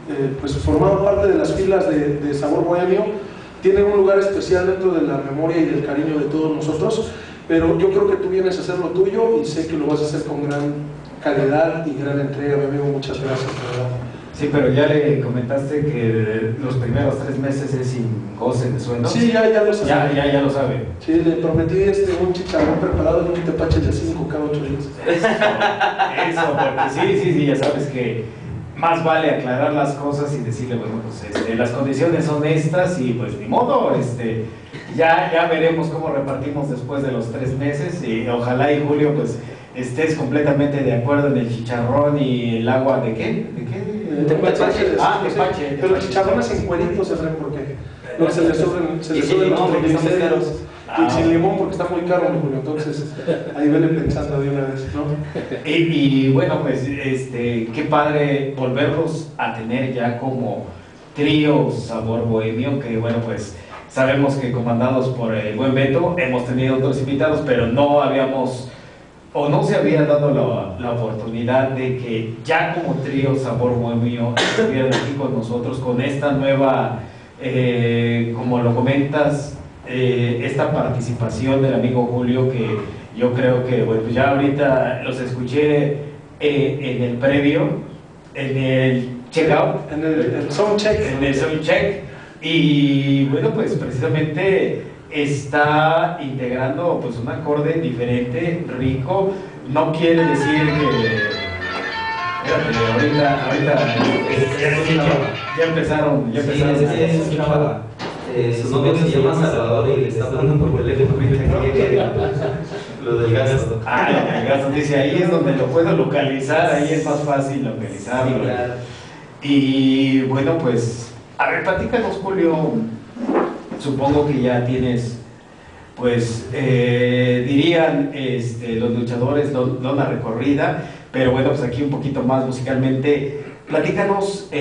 pues formado parte de las filas de Sabor Bohemio, tienen un lugar especial dentro de la memoria y del cariño de todos nosotros, pero yo creo que tú vienes a hacer lo tuyo y sé que lo vas a hacer con gran calidad y gran entrega, mi amigo. Muchas gracias, de verdad. Sí, pero ya le comentaste que los primeros 3 meses es sin goce de sueldo. Sí, ya lo sabe. Ya lo sabe. Sí, le prometí un chicharrón preparado y un tepache de 5 cada 8 días. Eso, porque sí, ya sabes que más vale aclarar las cosas y decirle, bueno, pues las condiciones son estas y pues ni modo, ya veremos cómo repartimos después de los 3 meses y ojalá y Julio pues estés completamente de acuerdo en el chicharrón y el agua de ¿qué? Tepache. Tepache. Pero el chicharrón es en cueritos, ¿saben por qué? No, se le suben los triglicéridos. Y sin limón porque está muy caro, Julio. Entonces, ahí vele pensando de una vez, ¿no? Y bueno, pues qué padre volverlos a tener ya como trío Sabor Bohemio, que bueno, pues sabemos que comandados por el buen Beto, hemos tenido otros invitados, pero no habíamos, o no se había dado la oportunidad de que ya como trío Sabor Bohemio estuvieran aquí con nosotros, con esta nueva, como lo comentas, esta participación del amigo Julio, que yo creo que, bueno, pues ya ahorita los escuché en el previo, en el checkout, en el soundcheck. En el soundcheck, y bueno, pues precisamente está integrando pues un acorde diferente, rico. No quiere decir que ya empezaron. Su novio se llama Salvador y le está hablando por teléfono lo del gasto. El gasto, dice, ahí es donde lo puedo localizar, ahí es más fácil localizarlo. Sí, claro. Y bueno, pues, a ver, platícanos, Julio. Supongo que ya tienes, pues, dirían los luchadores, una recorrida, pero bueno, pues aquí un poquito más musicalmente. Platícanos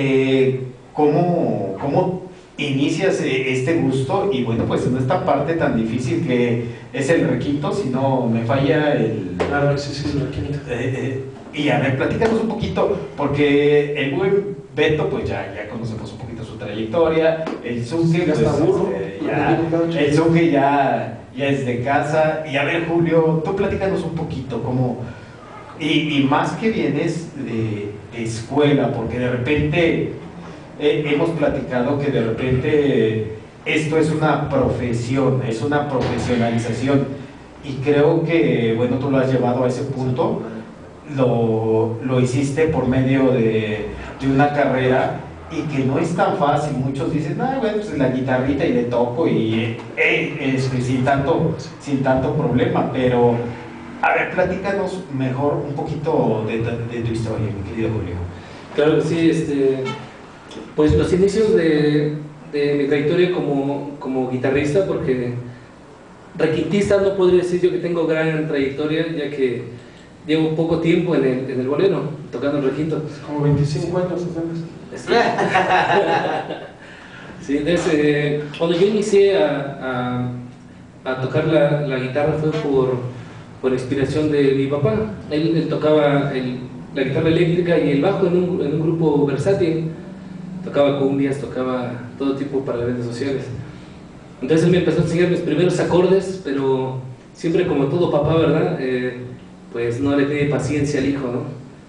cómo inicias este gusto y bueno, pues en esta parte tan difícil que es el requinto, si no me falla el... Claro que sí, el requinto. Y a ver, platícanos un poquito, porque el buen Beto, pues ya conocemos un poquito su trayectoria, el Zuke, pues, el Zuke ya es de casa, y a ver, Julio, tú platícanos un poquito cómo, y más que vienes de escuela, porque de repente hemos platicado que de repente esto es una profesión, es una profesionalización, y creo que, bueno, tú lo has llevado a ese punto, lo hiciste por medio de una carrera, y que no es tan fácil. Muchos dicen, bueno, pues la guitarrita y le toco y sin tanto problema, pero a ver, platícanos mejor un poquito de tu historia, mi querido Julio. Claro que sí, pues los inicios de mi trayectoria como guitarrista, porque requintista no podría decir yo que tengo gran trayectoria, ya que llevo poco tiempo en el bolero, tocando el requinto. Como 25 años apenas. Sí, entonces, cuando yo inicié a tocar la guitarra fue por inspiración de mi papá. Él tocaba la guitarra eléctrica y el bajo en un grupo versátil. Tocaba cumbias, tocaba todo tipo para eventos sociales. Entonces él me empezó a enseñar mis primeros acordes, pero siempre como todo papá, ¿verdad? Pues no le tiene paciencia al hijo, ¿no?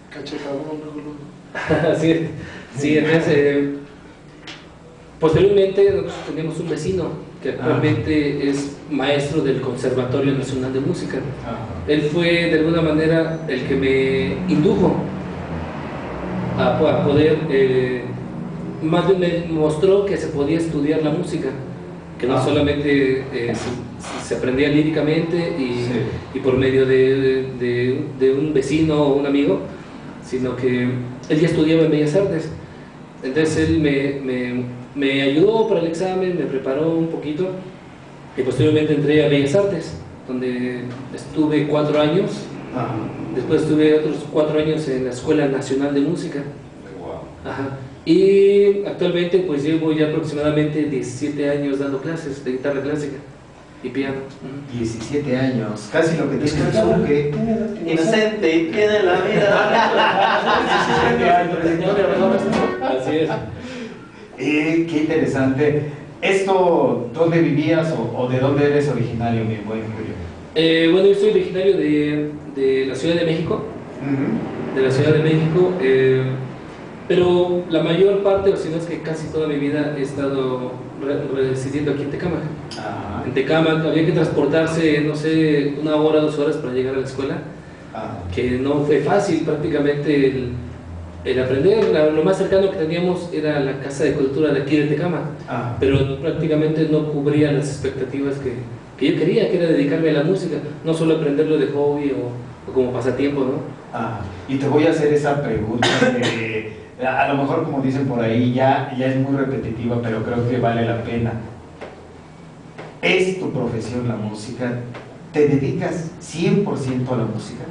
Sí, entonces posteriormente nosotros teníamos un vecino que actualmente es maestro del Conservatorio Nacional de Música. Él fue de alguna manera el que me indujo a poder, más bien me mostró que se podía estudiar la música, que no solamente se aprendía líricamente y por medio de un vecino o un amigo, sino que él ya estudiaba en Bellas Artes. Entonces él me ayudó para el examen, me preparó un poquito y posteriormente entré a Bellas Artes, donde estuve 4 años. Después estuve otros 4 años en la Escuela Nacional de Música. Ajá. Y actualmente pues llevo ya aproximadamente 17 años dando clases de guitarra clásica y piano. 17 años, casi lo que tiene el Zuke. Inocente y tiene la vida. Así Así es. Qué interesante. ¿Esto dónde vivías o de dónde eres originario, mi buen Julio? Bueno, yo soy originario de la Ciudad de México, de la Ciudad de México, pero la mayor parte, o si no es que casi toda mi vida, he estado residiendo aquí en Tecámac. En Tecámac había que transportarse, no sé, 1 hora, 2 horas para llegar a la escuela, que no fue fácil prácticamente el aprender. Lo más cercano que teníamos era la Casa de Cultura de aquí de Tecámac, pero prácticamente no cubría las expectativas que yo quería, que era dedicarme a la música, no solo aprenderlo de hobby o como pasatiempo, ¿no? Y te voy a hacer esa pregunta que a lo mejor, como dicen por ahí, ya es muy repetitiva, pero creo que vale la pena. ¿Es tu profesión la música? ¿Te dedicas 100% a la música?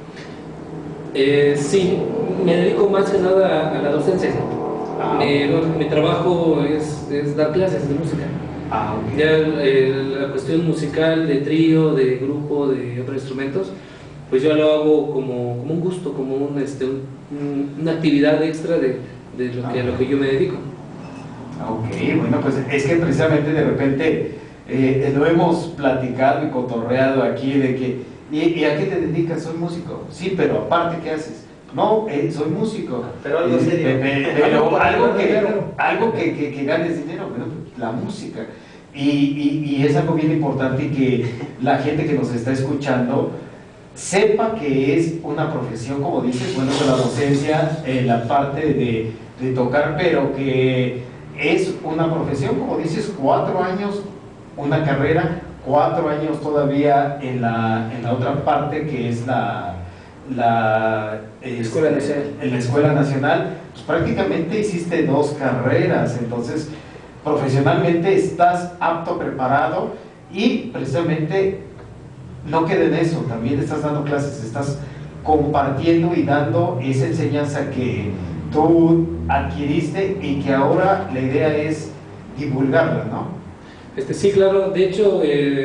Sí, me dedico más que nada a la docencia. Mi trabajo es dar clases de música. Okay. Ya la cuestión musical, de trío, de grupo, de otros instrumentos, pues yo lo hago como un gusto, como una actividad extra de lo que yo me dedico. Ok, bueno, pues es que precisamente de repente lo hemos platicado y cotorreado aquí de que ¿y a qué te dedicas? Soy músico. Sí, pero aparte, ¿qué haces? No, soy músico. Pero algo serio. Pero algo que ganes dinero, bueno, la música. Y es algo bien importante que la gente que nos está escuchando sepa que es una profesión, como dices, bueno, con la docencia, la parte de tocar, pero que es una profesión, como dices, 4 años, una carrera, 4 años todavía en la otra parte que es la Escuela Nacional. En la Escuela Nacional, pues prácticamente hiciste 2 carreras, entonces profesionalmente estás apto, preparado y precisamente no queda en eso, también estás dando clases, estás compartiendo y dando esa enseñanza que tú adquiriste y que ahora la idea es divulgarla, ¿no? Sí, claro. De hecho,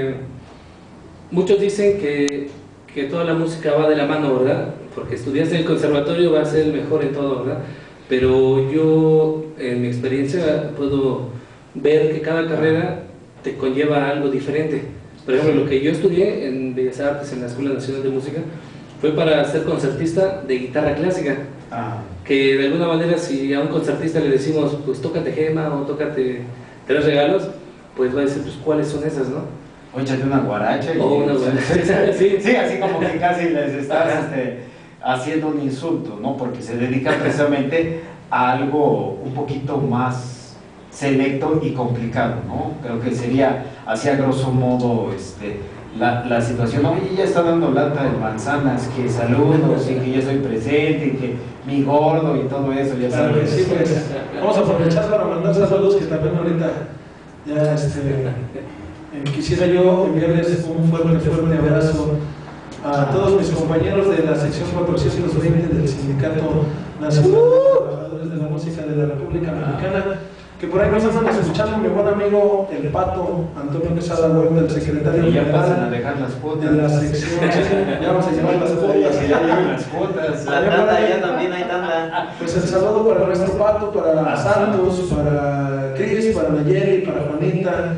muchos dicen que toda la música va de la mano, ¿verdad? Porque estudiaste en el conservatorio, va a ser el mejor en todo, ¿verdad? Pero yo, en mi experiencia, puedo ver que cada carrera te conlleva algo diferente. Por ejemplo, lo que yo estudié en Bellas Artes, en la Escuela Nacional de Música, fue para ser concertista de guitarra clásica. Que de alguna manera, si a un concertista le decimos, pues tócate Gema o tócate 3 regalos, pues va a decir, pues cuáles son esas, ¿no? O échate una guaracha. Una guaracha. Sí, así como que casi les estás haciendo un insulto, ¿no? Porque se dedica precisamente a algo un poquito más selecto y complicado, ¿no? Creo que sería así a grosso modo la situación. Oye, ya está dando lata de manzanas, que saludos y que ya estoy presente y que mi gordo y todo eso, ya sabes. Sí, pues, vamos a aprovechar para mandar saludos que también ahorita ya quisiera yo enviarles un fuerte abrazo a todos mis compañeros de la sección 420 del Sindicato Nacional de Trabajadores de la Música de la República Mexicana, que por ahí nos andan escuchando, mi buen amigo el Pato, Antonio Quesada Huerta, el secretario y ya general pasan a dejar las cuotas de la sección, ya vamos a llevar las cuotas, ya llevan las cuotas. La tanda, ya también hay tanda. Pues el saludo para nuestro Pato, para Santos, para Cris, para Nayeli, para Juanita,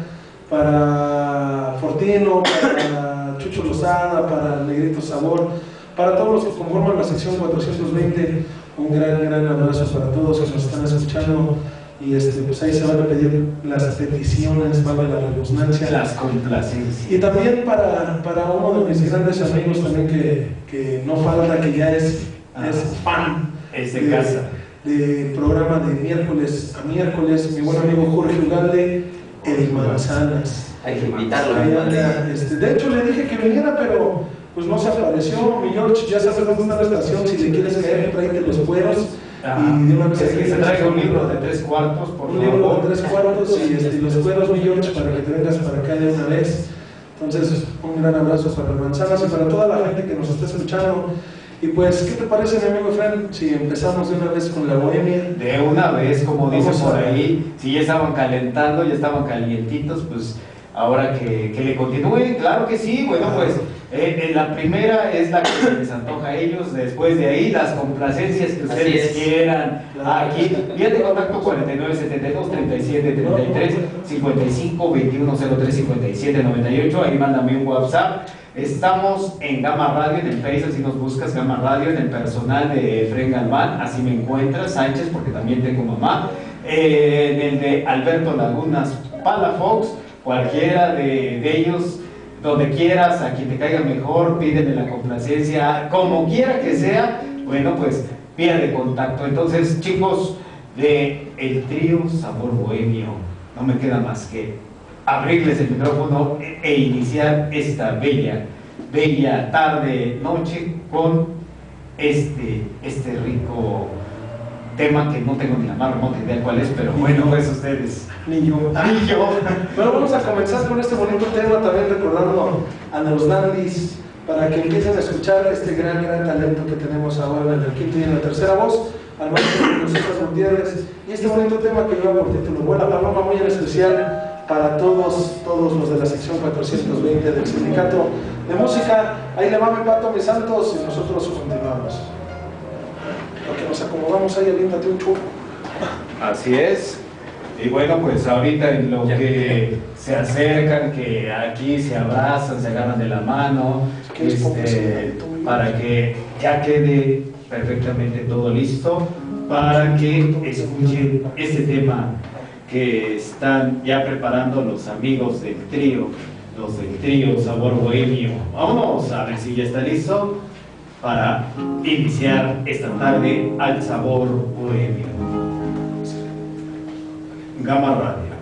para Fortino, para Chucho Lozada, para Negrito Sabor, para todos los que conforman la sección 420, un gran abrazo para todos que nos están escuchando. Y pues ahí se van a pedir las peticiones, valga la redundancia, las complacencias. Y también para uno de mis grandes amigos también que no falta, que ya es fan de casa, de programa de miércoles a miércoles, mi buen amigo Jorge Ugalde, el Manzanas. Hay que invitarlo. De hecho le dije que viniera, pero pues no se apareció. Mi George, ya sabes dónde está la estación, si le quieres caer, tráete los cueros. Y de una vez que se traiga un libro de 3 cuartos, por favor. Un libro de 3 cuartos y los cueros, mi George, para que te vengas para acá de una vez. Entonces, un gran abrazo para Manzanas y para toda la gente que nos está escuchando. Y pues, ¿qué te parece, mi amigo Efraín, si empezamos de una vez con la bohemia? De una vez, como dice por ahí, si ya estaban calentando, ya estaban calientitos, pues ahora que le continúe, claro que sí. Bueno, pues la primera es la que se les antoja a ellos, después de ahí las complacencias que ustedes quieran. Aquí, vía de contacto 49 72 37 33 55 21 03 57 98, ahí mándame un WhatsApp. Estamos en Gama Radio, en el Facebook, si nos buscas Gama Radio, en el personal de Efraín Galván, así me encuentras, Sánchez, porque también tengo mamá, en el de Alberto Lagunas Palafox, cualquiera de ellos, donde quieras, a quien te caiga mejor, pídele la complacencia, como quiera que sea, bueno, pues vía de contacto. Entonces, chicos, de el trío Sabor Bohemio, no me queda más que abrirles el micrófono e iniciar esta bella tarde, noche, con este rico tema que no tengo ni la más remota idea cuál es, pero bueno, pues ustedes. Ni yo. Bueno, vamos a comenzar con este bonito tema, también recordando a los Dandys, para que empiecen a escuchar este gran talento que tenemos ahora en el quinto y en la tercera voz, al maestro José Gutiérrez, y este bonito tema que lleva por título Vuela Paloma, muy en especial para todos los de la sección 420 del Sindicato de Música. Ahí le va mi Pato, mis santos, y nosotros continuamos. Porque nos acomodamos ahí, aviéntate un chupo. Así es. Y bueno, pues ahorita en lo que se acercan, que aquí se abrazan, se agarran de la mano, para que ya quede perfectamente todo listo, para que escuchen este tema que están ya preparando los amigos del trío, los del trío Sabor Bohemio. Vámonos a ver si ya está listo para iniciar esta tarde al Sabor Bohemio. Gama Radio.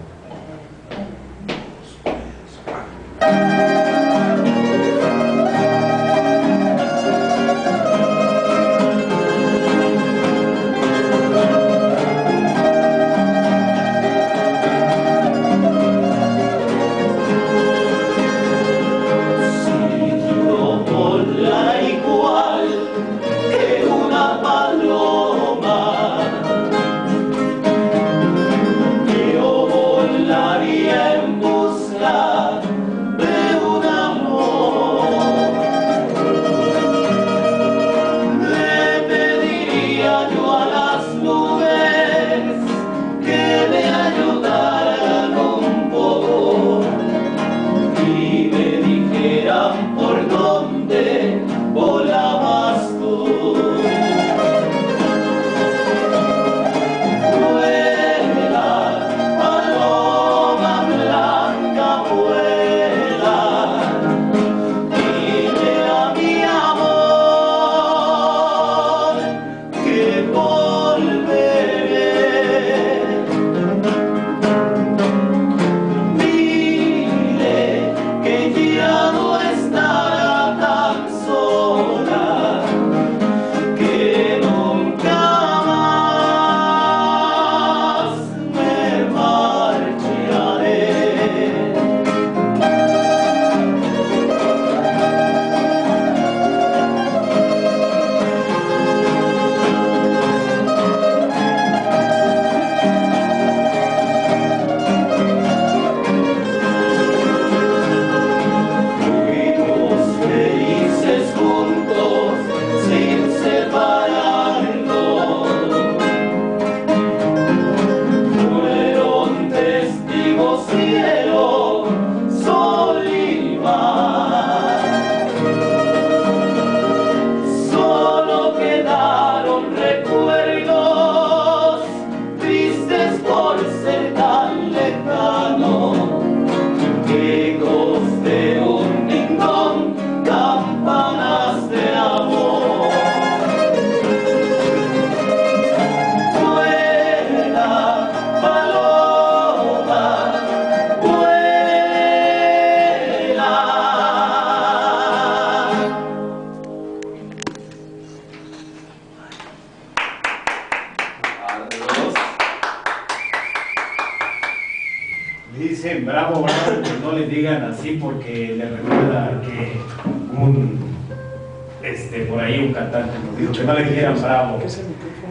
Dicen bravo, bravo, que no le digan así porque le recuerda que por ahí un cantante nos dijo que no le dijeran bravo.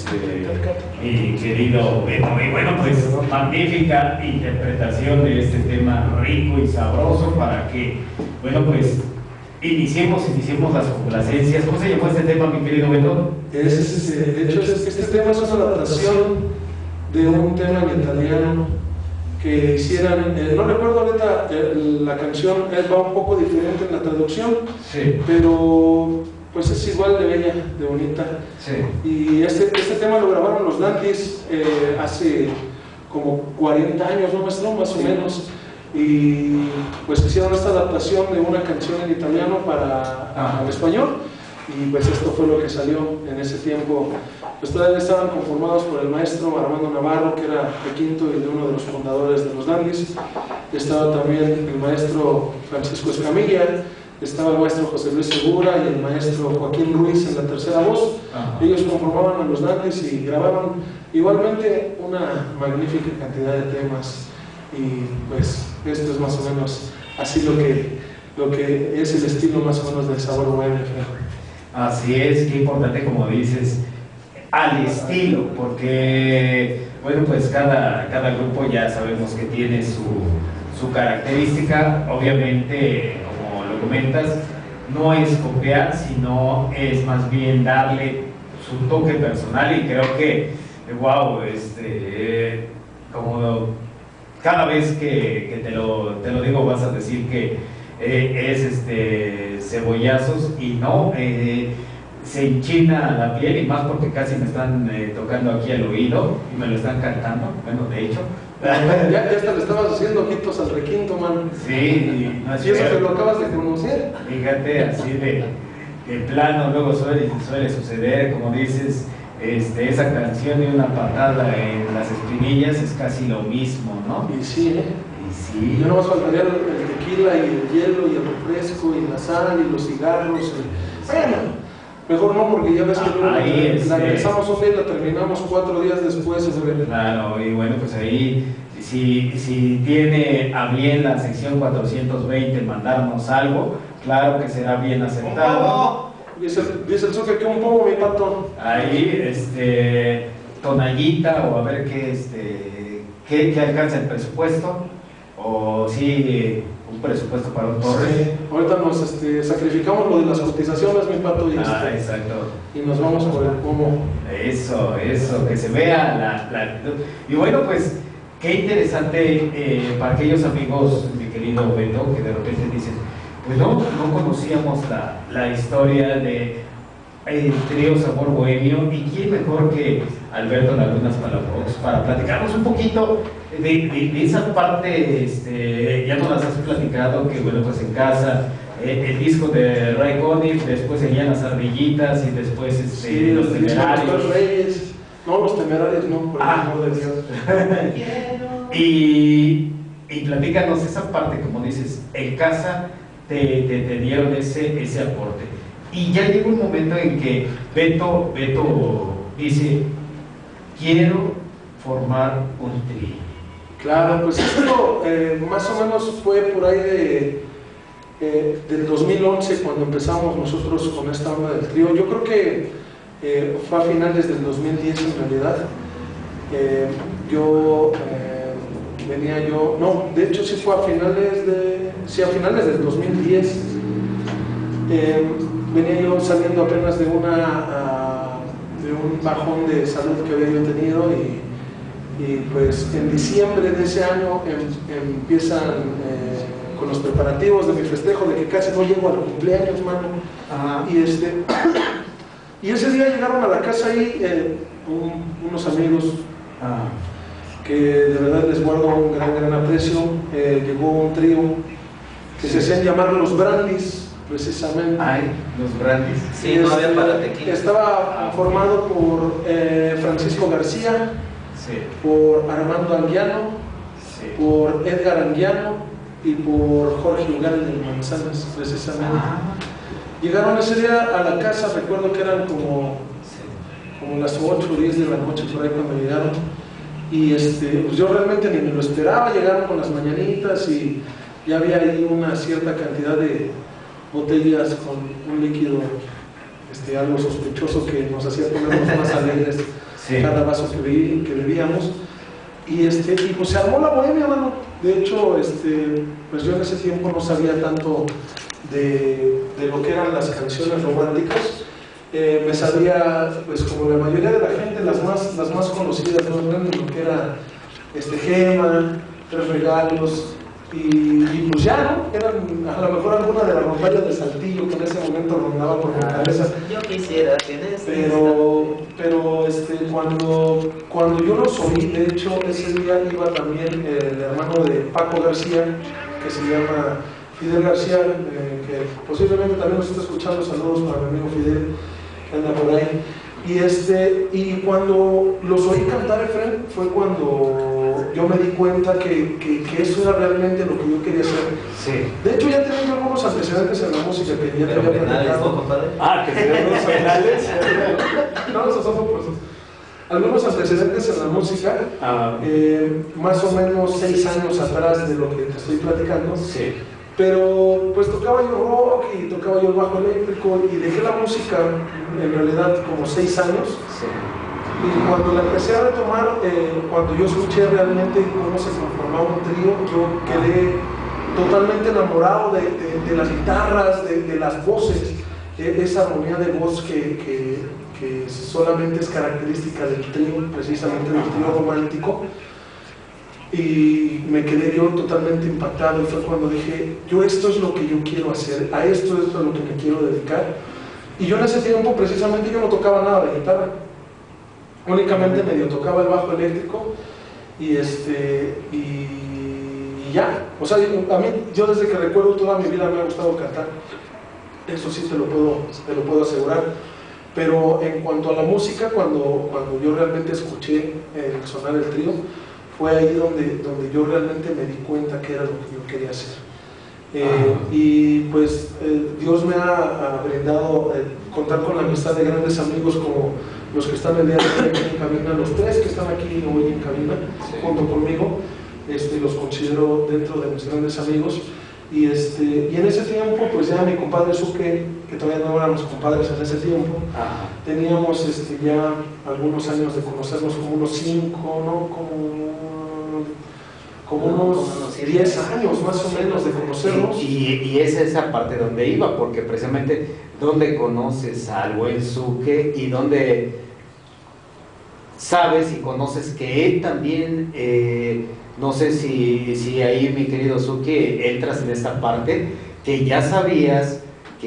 mi querido Beto. Y bueno, pues magnífica interpretación de este tema rico y sabroso para que, bueno, pues iniciemos las complacencias. ¿Cómo se llamó este tema, mi querido Beto? De hecho, este tema es una adaptación de un tema en italiano que hicieran, no recuerdo ahorita la canción, va un poco diferente en la traducción, sí, pero pues es igual de bella, de bonita. Sí. Y este tema lo grabaron los Dandies hace como 40 años, ¿no, maestro? Más o menos. Y pues hicieron esta adaptación de una canción en italiano para el español. Y pues esto fue lo que salió en ese tiempo. Pues todavía estaban conformados por el maestro Armando Navarro, que era de quinto y de uno de los fundadores de los Dandies. Estaba también el maestro Francisco Escamilla, estaba el maestro José Luis Segura y el maestro Joaquín Ruiz en la tercera voz. Ellos conformaban a los Dandies y grababan igualmente una magnífica cantidad de temas. Y pues esto es más o menos así lo que es el estilo más o menos del Sabor Bohemio. Así es, qué importante, como dices, al estilo, porque, bueno, pues cada grupo ya sabemos que tiene su característica. Obviamente, como lo comentas, no es copiar, sino es más bien darle su toque personal. Y creo que, wow, como cada vez que te lo digo vas a decir que es cebollazos, y no, se enchina la piel, y más porque casi me están tocando aquí al oído y me lo están cantando, bueno, de hecho. Ya hasta le estabas haciendo ojitos al requinto, man. Sí, no es y eso cierto. que lo acabas de conocer. Fíjate, así de plano, luego suele suceder, como dices, esa canción de una patada en las espinillas es casi lo mismo, ¿no? Y sí, Y sí. yo no más faltaría el tequila y el hielo y el refresco y la sal y los cigarros. Bueno, mejor no, porque ya ves que luego la empezamos un día y la terminamos 4 días después. Claro, y bueno, pues ahí, si tiene a bien la sección 420 mandarnos algo, claro que será bien aceptado. Dice el Zucker que un poco, mi pato. Ahí, tonallita, o a ver qué alcanza el presupuesto, o sí, un presupuesto para un Torres. Sí. Ahorita nos sacrificamos lo de las cotizaciones, mi pato, y, exacto. Y nos vamos por el pomo. Eso, que se vea la actitud. Y bueno, pues, qué interesante para aquellos amigos, mi querido Beto, que de repente dicen, pues no conocíamos la historia de el trío Sabor Bohemio, y quién mejor que Alberto Lagunas Palafox para platicarnos un poquito de esa parte. Ya nos las has platicado, que bueno, pues en casa, el disco de Ray Conniff, después seguían las ardillitas, y después sí, los Temerarios. Los Reyes. No, los Temerarios no, por el amor de Dios. y platícanos esa parte, como dices, en casa te dieron ese aporte. Y ya llega un momento en que Beto dice, quiero formar un trío. Claro, pues esto más o menos fue por ahí del 2011 cuando empezamos nosotros con esta onda del trío. Yo creo que fue a finales del 2010 en realidad. De hecho sí fue a finales del 2010. Venía yo saliendo apenas de un bajón de salud que había yo tenido, y pues en diciembre de ese año empiezan con los preparativos de mi festejo, de que casi no llego al cumpleaños, mano. Y ese día llegaron a la casa ahí unos amigos que de verdad les guardo un gran aprecio. Llegó un trío que se hacían llamar los Brandis, precisamente. Ay, los Brandis. Sí, no había para tequila. Estaba formado por Francisco García, sí, por Armando Anguiano, sí, por Edgar Anguiano y por Jorge Ugalde de Manzanas, precisamente. Llegaron ese día a la casa, recuerdo que eran como las 8 o 10 de la noche por ahí cuando llegaron, y pues yo realmente ni me lo esperaba. Llegaron con las mañanitas y ya había ahí una cierta cantidad de botellas con un líquido algo sospechoso que nos hacía ponernos más alegres. cada vaso que bebíamos. Y pues se armó la bohemia, mano. De hecho, pues yo en ese tiempo no sabía tanto de lo que eran las canciones románticas. Me sabía, pues como la mayoría de la gente, las más conocidas, ¿no? Lo que era Gema, Tres Regalos, y pues ya, ¿no? Eran a lo mejor alguna de las rompallas de Saltillo que en ese momento rondaba por mi cabeza. Yo quisiera que pero cuando yo los oí, de hecho ese día iba también el hermano de Paco García, que se llama Fidel García, que posiblemente también nos está escuchando. Saludos para mi amigo Fidel, que anda por ahí. Y cuando los oí cantar, Efraín, fue cuando yo me di cuenta que eso era realmente lo que yo quería hacer. Sí. De hecho, ya tenía algunos antecedentes en la música que ya te había platicado. Que tenían unos penales. No, esos son por eso. Algunos antecedentes en la música, más o menos 6 años atrás de lo que te estoy platicando. Sí. Pero pues tocaba yo rock y tocaba yo el bajo eléctrico y dejé la música en realidad como 6 años. Sí. Y cuando la empecé a retomar, cuando yo escuché realmente cómo se conformaba un trío, yo quedé totalmente enamorado de las guitarras, de las voces, esa armonía de voz que solamente es característica del trío, precisamente del trío romántico. Y me quedé yo totalmente impactado, y fue cuando dije, yo esto es lo que yo quiero hacer, a esto es a lo que me quiero dedicar. Y yo en ese tiempo precisamente yo no tocaba nada de guitarra, únicamente medio tocaba el bajo eléctrico y ya. O sea, a mí, yo desde que recuerdo toda mi vida me ha gustado cantar, eso sí te lo puedo asegurar. Pero en cuanto a la música, cuando yo realmente escuché el sonar el trío, fue ahí donde yo realmente me di cuenta que era lo que yo quería hacer. Y pues Dios me ha brindado contar con la amistad de grandes amigos como los que están el día de hoy aquí en cabina, los 3 que están aquí hoy en cabina, junto conmigo, los considero dentro de mis grandes amigos. Y en ese tiempo, pues ya mi compadre Suque, que todavía no éramos compadres en ese tiempo, teníamos ya algunos años de conocernos, como unos 5, ¿no? Como unos 10 años más o menos de conocernos. Y es esa parte donde iba, porque precisamente donde conoces al buen Suque y donde sabes y conoces que él también, no sé si ahí mi querido Suque entras en esta parte, que ya sabías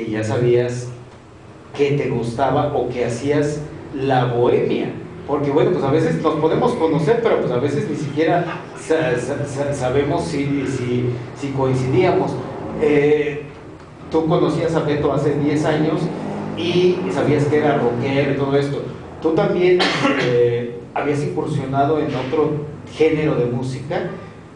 que te gustaba o que hacías la bohemia. Porque bueno, pues a veces nos podemos conocer, pero pues a veces ni siquiera sabemos si coincidíamos. Tú conocías a Beto hace 10 años y sabías que era rockero y todo esto. Tú también habías incursionado en otro género de música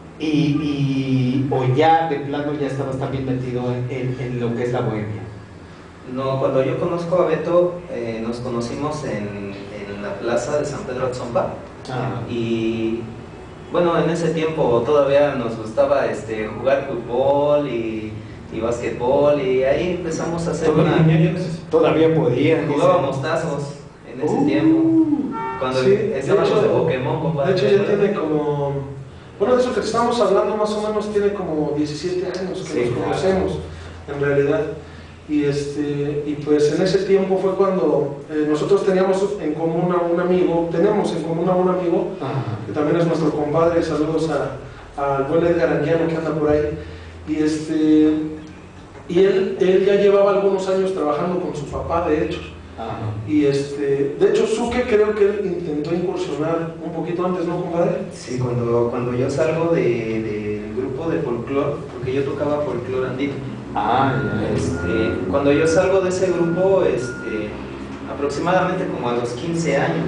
o ya de plano ya estabas también metido en lo que es la bohemia. No, cuando yo conozco a Beto, nos conocimos en la plaza de San Pedro Atzomba. Y bueno, en ese tiempo todavía nos gustaba jugar fútbol y básquetbol, y ahí empezamos a hacer todavía podían. Jugábamos tazos en ese tiempo. Cuando estábamos de Pokémon, compadre. De hecho ya tiene como... Bueno, de eso que estamos hablando más o menos tiene como 17 años que nos conocemos, en realidad. Y pues en ese tiempo fue cuando nosotros teníamos en común a un amigo, que también es nuestro compadre. Saludos al buen Edgar Anguiano que anda por ahí. Y él ya llevaba algunos años trabajando con su papá, de hecho. Y de hecho Suque creo que él intentó incursionar un poquito antes, ¿no, compadre? Sí, cuando yo salgo del grupo de folclore, porque yo tocaba folclore andino. Cuando yo salgo de ese grupo, aproximadamente como a los 15 años,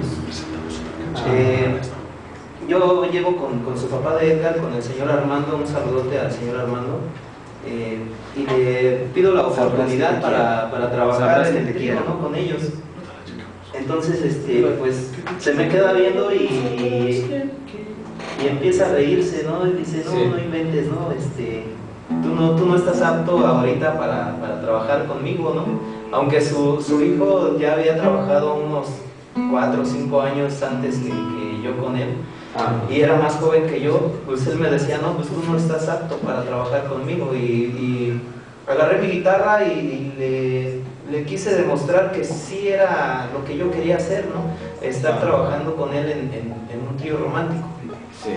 yo llevo con su papá de Edgar, con el señor Armando, un saludote al señor Armando, y le pido la oportunidad para trabajar en el equipo, ¿no?, con ellos. Entonces, pues se me queda viendo y empieza a reírse, ¿no? Y dice, no inventes, ¿no? Tú no estás apto ahorita para trabajar conmigo, ¿no? Aunque su hijo ya había trabajado unos 4 o 5 años antes que yo con él, y era más joven que yo. Pues él me decía, no, pues tú no estás apto para trabajar conmigo, y agarré mi guitarra y le quise demostrar que sí era lo que yo quería hacer, ¿no? Estar trabajando con él en un trío romántico. Sí.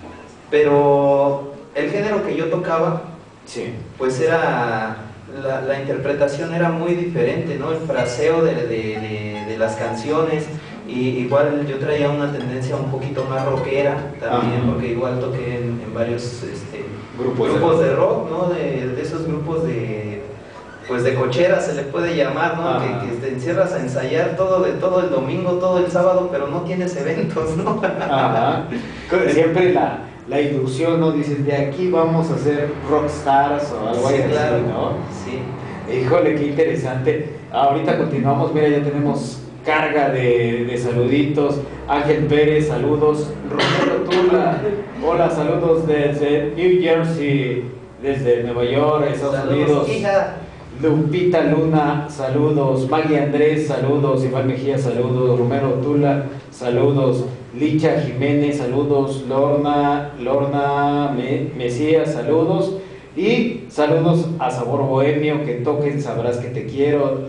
Pero el género que yo tocaba, Sí. pues era, la interpretación era muy diferente, ¿no? El fraseo de las canciones, y igual yo traía una tendencia un poquito más rockera también, porque igual toqué en varios grupos de rock, ¿no? De esos grupos pues de cochera se le puede llamar, ¿no? Que te encierras a ensayar todo el domingo, todo el sábado, pero no tienes eventos, ¿no? Ajá. Siempre la inducción, ¿no? Dices, de aquí vamos a ser rockstars o algo así, claro, ¿no? Sí. Híjole, qué interesante. Ahorita continuamos, mira, ya tenemos carga de saluditos. Ángel Pérez, saludos. Romero Tula, hola, saludos desde New Jersey, desde Nueva York, Estados Unidos. Hija. Lupita Luna, saludos. Maggie Andrés, saludos. Iván Mejía, saludos. Romero Tula, saludos. Licha Jiménez, saludos. Lorna Mesías, saludos. Y saludos a Sabor Bohemio, que toquen, sabrás que te quiero.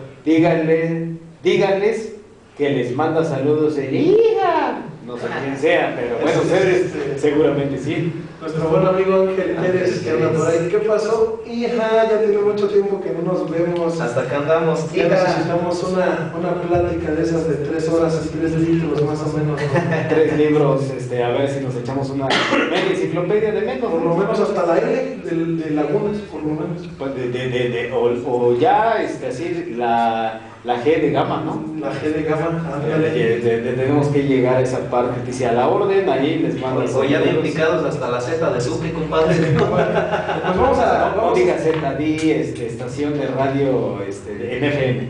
Díganles que les manda saludos el hija. No sé quién sea, pero bueno, ustedes seguramente sí. Nuestro buen amigo Ángel Pérez, que anda por ahí. ¿Qué pasó? Hija, ya tiene mucho tiempo que no nos vemos. Hasta acá andamos. Ya necesitamos una plática de esas de 3 horas y 3 litros más o menos, ¿no? 3 libros, a ver si nos echamos una media enciclopedia de menos. Por lo menos hasta la L de Lagunas, por lo menos. Pues o ya, así, la G de Gama, ¿no? La G de Gama, tenemos que llegar a esa parte, que si a la orden, ahí les mando. O ya bien picados hasta la Z de Sucre, compadre. Pues vamos a... No diga Z, di estación de radio NFM.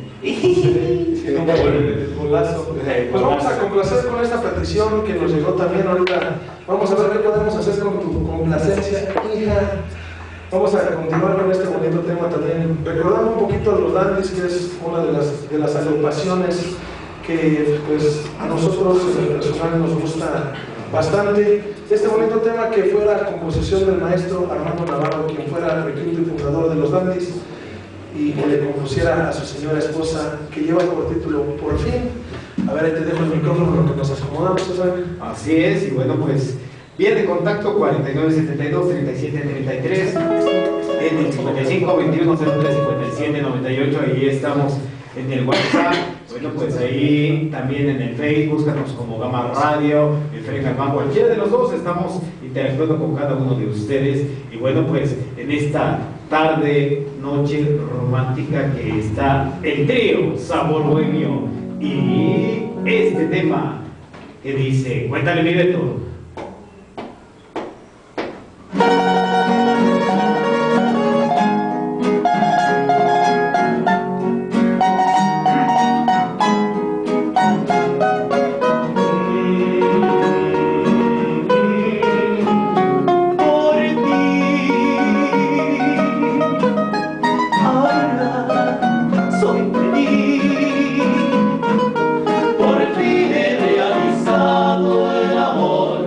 Pues vamos a complacer con esta petición que nos llegó también ahorita. Vamos a ver qué podemos hacer con tu complacencia, hija. Vamos a continuar con este bonito tema también, recordando un poquito a los dandies, que es una de las agrupaciones que pues a nosotros en el personal nos gusta bastante. Este bonito tema que fue la composición del maestro Armando Navarro, quien fuera recluta y fundador de los dandies, y que le compusiera a su señora esposa, que lleva por título Por fin. A ver, ahí te dejo el micrófono porque nos acomodamos, ¿sabes? Así es, y bueno, pues vía de contacto 4972-3733, en el 55-2103-5798, ahí estamos en el WhatsApp. Bueno, pues ahí también en el Facebook, búscanos como Gama Radio, el Fren Galván, cualquiera de los dos, estamos interactuando con cada uno de ustedes. Y bueno, pues en esta tarde, noche romántica que está el trío Sabor Bohemio y este tema que dice, cuéntale mi Beto. Por fin he realizado el amor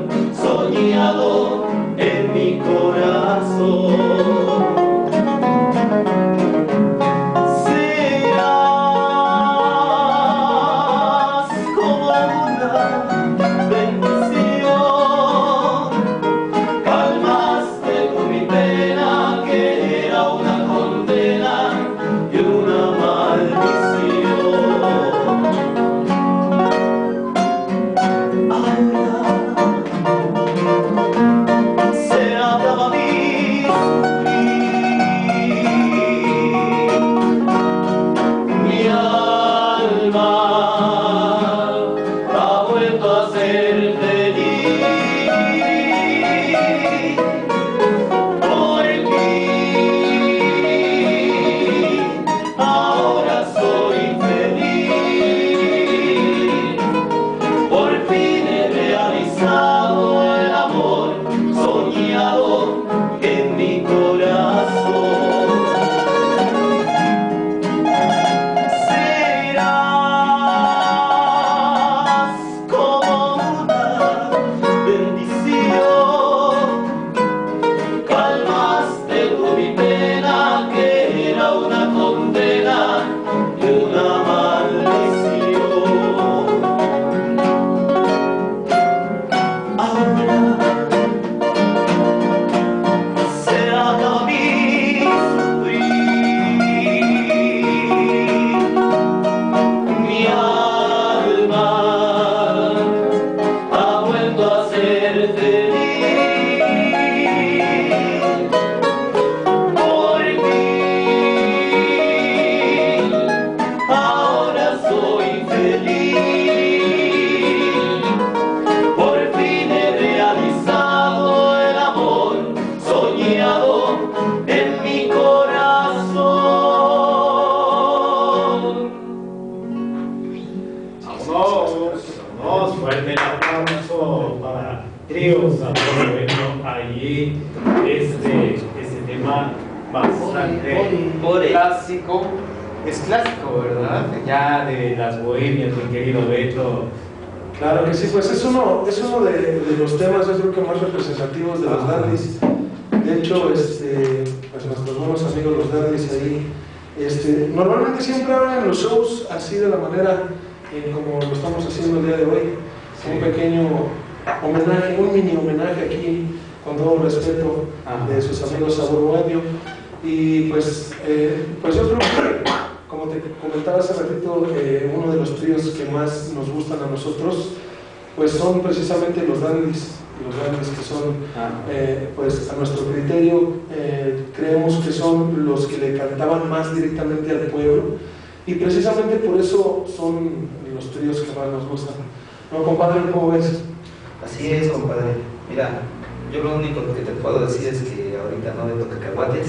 Sabor Bohemio, ahí este tema bastante clásico, es clásico, ¿verdad? Ya de las bohemias, mi querido Beto. Claro que sí, pues es uno de los temas, yo creo que más representativos de los dandies. De hecho, pues nuestros buenos amigos los dandies ahí, normalmente siempre hablan los shows así de la manera como lo estamos haciendo el día de hoy. Sí. Un pequeño homenaje, un mini homenaje aquí, con todo respeto, de sus amigos Sabor Bohemio. Y pues yo creo que, como te comentaba hace ratito, uno de los tríos que más nos gustan a nosotros, pues son precisamente los dandies que son, pues a nuestro criterio, creemos que son los que le cantaban más directamente al pueblo, y precisamente por eso son los tríos que más nos gustan. ¿No, compadre? ¿Cómo ves? Así es, compadre. Mira, yo lo único que te puedo decir es que ahorita no me toca cacahuates.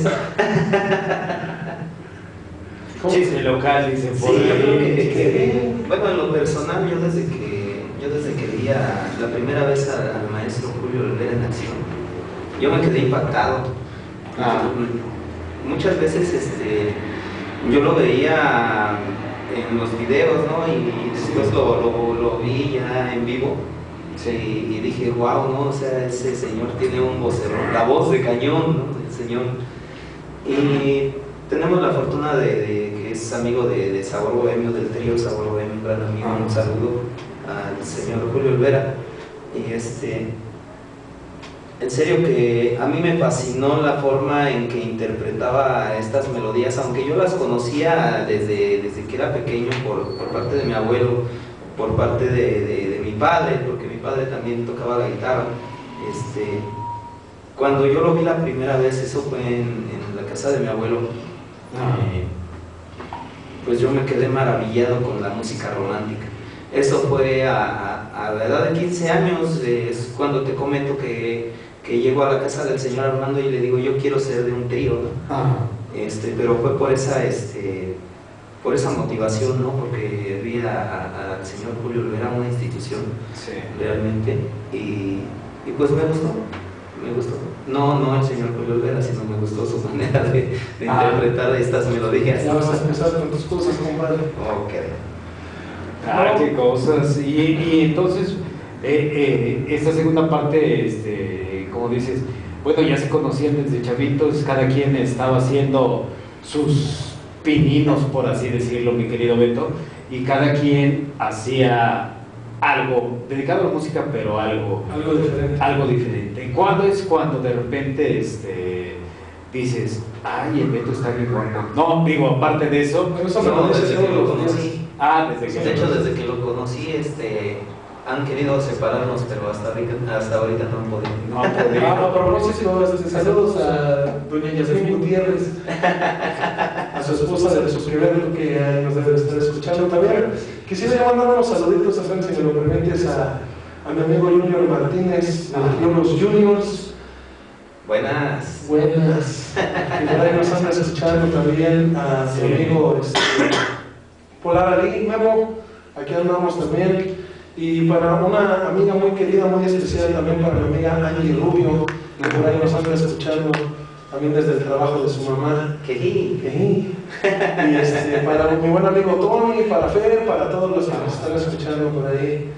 Chiste local, dice por sí, yo creo que, bueno, en lo personal, yo desde que vi la primera vez al maestro Julio Olvera en acción, yo me quedé impactado. Muchas veces yo lo veía en los videos, ¿no? Y después lo vi ya en vivo. Sí, y dije, wow, ¿no? O sea, ese señor tiene un vocerrón, la voz de cañón, ¿no? El señor. Y tenemos la fortuna de que es amigo de Sabor Bohemio, del trío Sabor Bohemio, un gran amigo. Un saludo al señor Julio Olvera. Y en serio que a mí me fascinó la forma en que interpretaba estas melodías, aunque yo las conocía desde que era pequeño por parte de mi abuelo, por parte de mi padre, porque mi padre también tocaba la guitarra. Cuando yo lo vi la primera vez, eso fue en la casa de mi abuelo, pues yo me quedé maravillado con la música romántica. Eso fue a la edad de 15 años, es cuando te comento que llego a la casa del señor Armando y le digo, yo quiero ser de un trío, ¿no? Pero fue por esa motivación, ¿no? Porque vi al señor Julio Olvera, una institución, sí, realmente, y pues me gustó. No el señor Julio Olvera, sino me gustó su manera de interpretar estas melodías. Ya vas a empezar con tus cosas, compadre. Ok. Qué cosas. Y entonces, esta segunda parte, como dices, bueno, ya se conocían desde chavitos, cada quien estaba haciendo sus pininos, por así decirlo, mi querido Beto, y cada quien hacía algo dedicado a la música, pero algo diferente. ¿Cuándo es cuando de repente dices, ay, el Beto está bien guapo? No, digo, aparte de eso, desde que lo conocí. Desde que lo conocí, han querido separarnos, pero hasta ahorita no han podido. A propósito, saludos a doña Yasmín Gutiérrez, a su esposa de su primer que nos debe estar escuchando también. Quisiera mandar unos saluditos a Fran, si me lo permites, a mi amigo Junior Martínez, de los Juniors. Buenas. Y por ahí nos anda escuchando también a mi amigo Polar Ali, Memo, aquí andamos también. Y para una amiga muy querida, muy especial también, para mi amiga Angie Rubio, que por ahí nos anda escuchando también desde el trabajo de su mamá. Y para mi buen amigo Tony, para Fer, para todos los que nos están escuchando por ahí.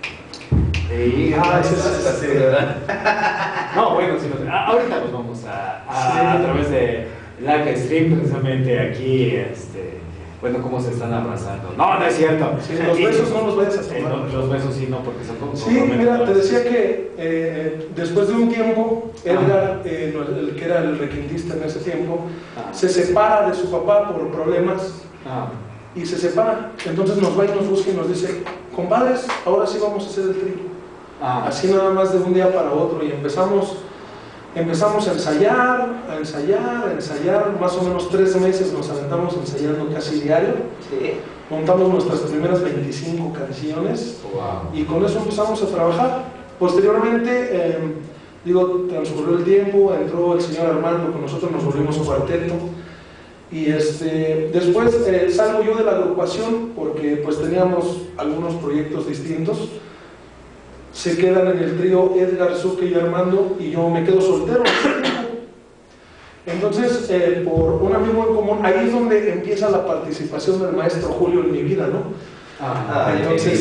No, bueno, ahorita nos vamos a través de Like Stream, precisamente aquí, bueno, cómo se están abrazando. No es cierto. Sí, los besos no los vayas a tomar. Los besos sí, no, porque son como... Sí, mira, te decía que después de un tiempo, Edgar, el que era el requintista en ese tiempo, se separa de su papá por problemas y se separa. Entonces nos va y nos busca y nos dice, compadres, ahora sí vamos a hacer el trío. Así nada más de un día para otro, y empezamos a ensayar, más o menos 3 meses nos aventamos ensayando casi diario. Sí. Montamos nuestras primeras 25 canciones. Wow. Y con eso empezamos a trabajar. Posteriormente, transcurrió el tiempo, entró el señor Armando, con nosotros nos volvimos cuarteto. Y después salgo yo de la agrupación porque pues teníamos algunos proyectos distintos. se quedan en el trío Edgar, Zucke y Armando, y yo me quedo soltero. Entonces, por un amigo en común, ahí es donde empieza la participación del maestro Julio en mi vida, ¿no? Entonces,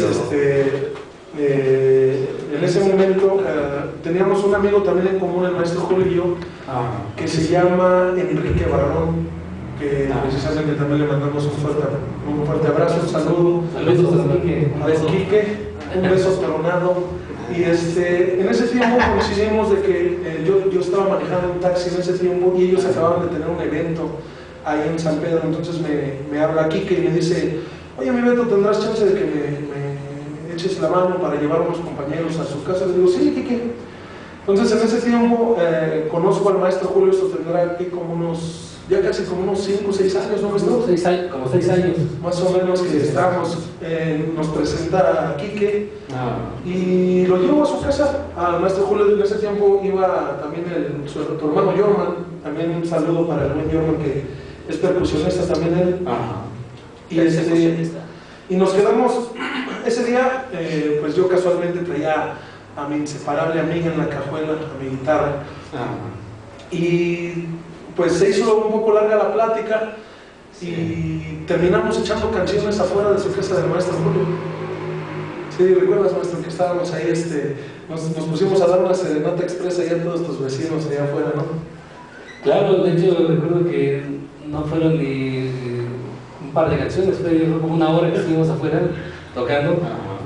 en ese momento teníamos un amigo también en común, el maestro Julio y yo, que se llama Enrique Barrón, que precisamente también le mandamos un fuerte abrazo, un saludo. Saludos a Quique, un beso tronado. Y en ese tiempo coincidimos de que yo estaba manejando un taxi en ese tiempo y ellos acababan de tener un evento ahí en San Pedro. Entonces me habla Quique y me dice: oye, mi Beto, ¿tendrás chance de que me eches la mano para llevar a unos compañeros a su casa? Le digo: sí, Quique. Entonces en ese tiempo conozco al maestro Julio. Esto tendrá aquí como unos, ya casi como unos 5 o 6 años, ¿no? Como 6 años. Más o menos que estamos. Nos presenta a Quique y lo llevo a su casa. Al maestro Julio en ese tiempo iba también tu hermano Jorman. También un saludo para el buen Jorman, que es percusionista también él. Y nos quedamos ese día. Pues yo casualmente traía a mi inseparable amiga en la cajuela, a mi guitarra. Y pues se hizo un poco larga la plática y terminamos echando canciones afuera de su casa del maestro Julio. Sí, ¿recuerdas, maestro, que estábamos ahí? Nos pusimos a dar una serenata expresa ahí a todos tus vecinos allá afuera, ¿no? Claro, de hecho recuerdo que no fueron ni un par de canciones, fue como una hora que estuvimos afuera tocando.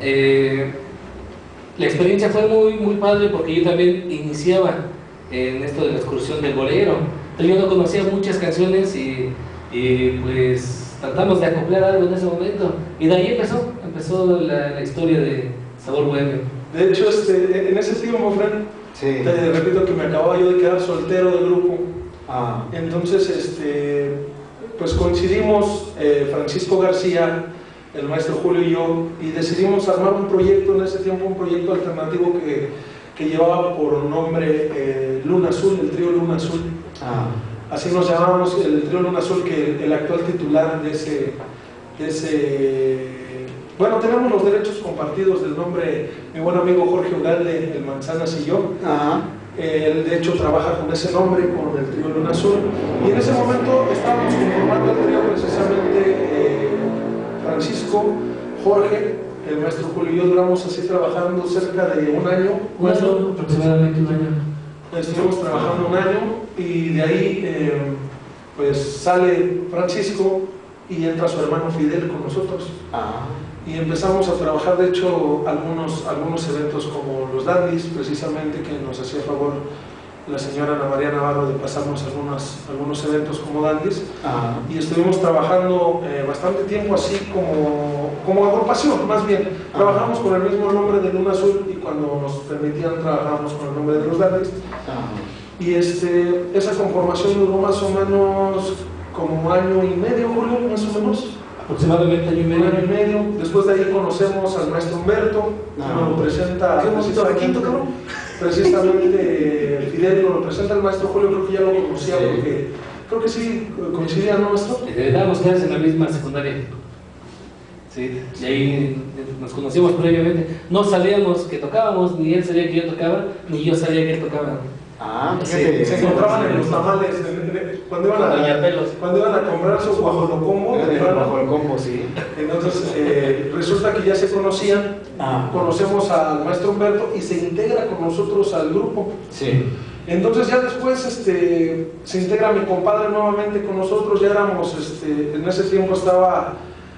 La experiencia fue muy padre, porque yo también iniciaba en esto de la excursión del bolero. Yo no conocía muchas canciones y pues tratamos de acoplar algo en ese momento, y de ahí empezó la historia de Sabor Bohemio. De hecho, en ese tiempo, Fran, te repito que me acababa yo de quedar soltero del grupo. Entonces, pues coincidimos Francisco García, el maestro Julio y yo, y decidimos armar un proyecto en ese tiempo, un proyecto alternativo que llevaba por nombre Luna Azul, el trío Luna Azul. Así nos llamábamos, el trío Luna Azul, que el actual titular de ese... Bueno, tenemos los derechos compartidos del nombre, mi buen amigo Jorge Ugalde, el Manzanas y yo. Él de hecho trabaja con ese nombre, con el trío Luna Azul. Y en ese momento estábamos conformando el trío precisamente Francisco, Jorge, el maestro Julio y yo. Duramos así trabajando cerca de un año. Aproximadamente un año. Estuvimos trabajando un año y de ahí pues sale Francisco y entra su hermano Fidel con nosotros. Y empezamos a trabajar, de hecho, algunos eventos como los Dandys, precisamente, que nos hacía favor la señora Ana María Navarro de pasarnos algunos eventos como Dandys. Y estuvimos trabajando bastante tiempo así como agrupación, más bien. Trabajamos con el mismo nombre de Luna Azul, y cuando nos permitían trabajábamos con el nombre de los Dandys. Y esa conformación duró más o menos como año y medio, Julio, más o menos. Aproximadamente año y medio. Después de ahí conocemos al maestro Humberto, que nos lo presenta precisamente Fidel, nos lo presenta el maestro Julio. Creo que ya lo conocía, porque creo que sí coincidían, ¿no, maestro? Dábamos clases en la misma secundaria. Sí, y ahí nos conocimos previamente. No sabíamos que tocábamos, ni él sabía que yo tocaba, ni yo sabía que él tocaba. Se encontraban en los tamales cuando iban a comprar su guajolocombo. Entonces resulta que ya se conocían. Conocemos al maestro Humberto y se integra con nosotros al grupo. Entonces ya después se integra mi compadre nuevamente con nosotros. Ya éramos, en ese tiempo estaba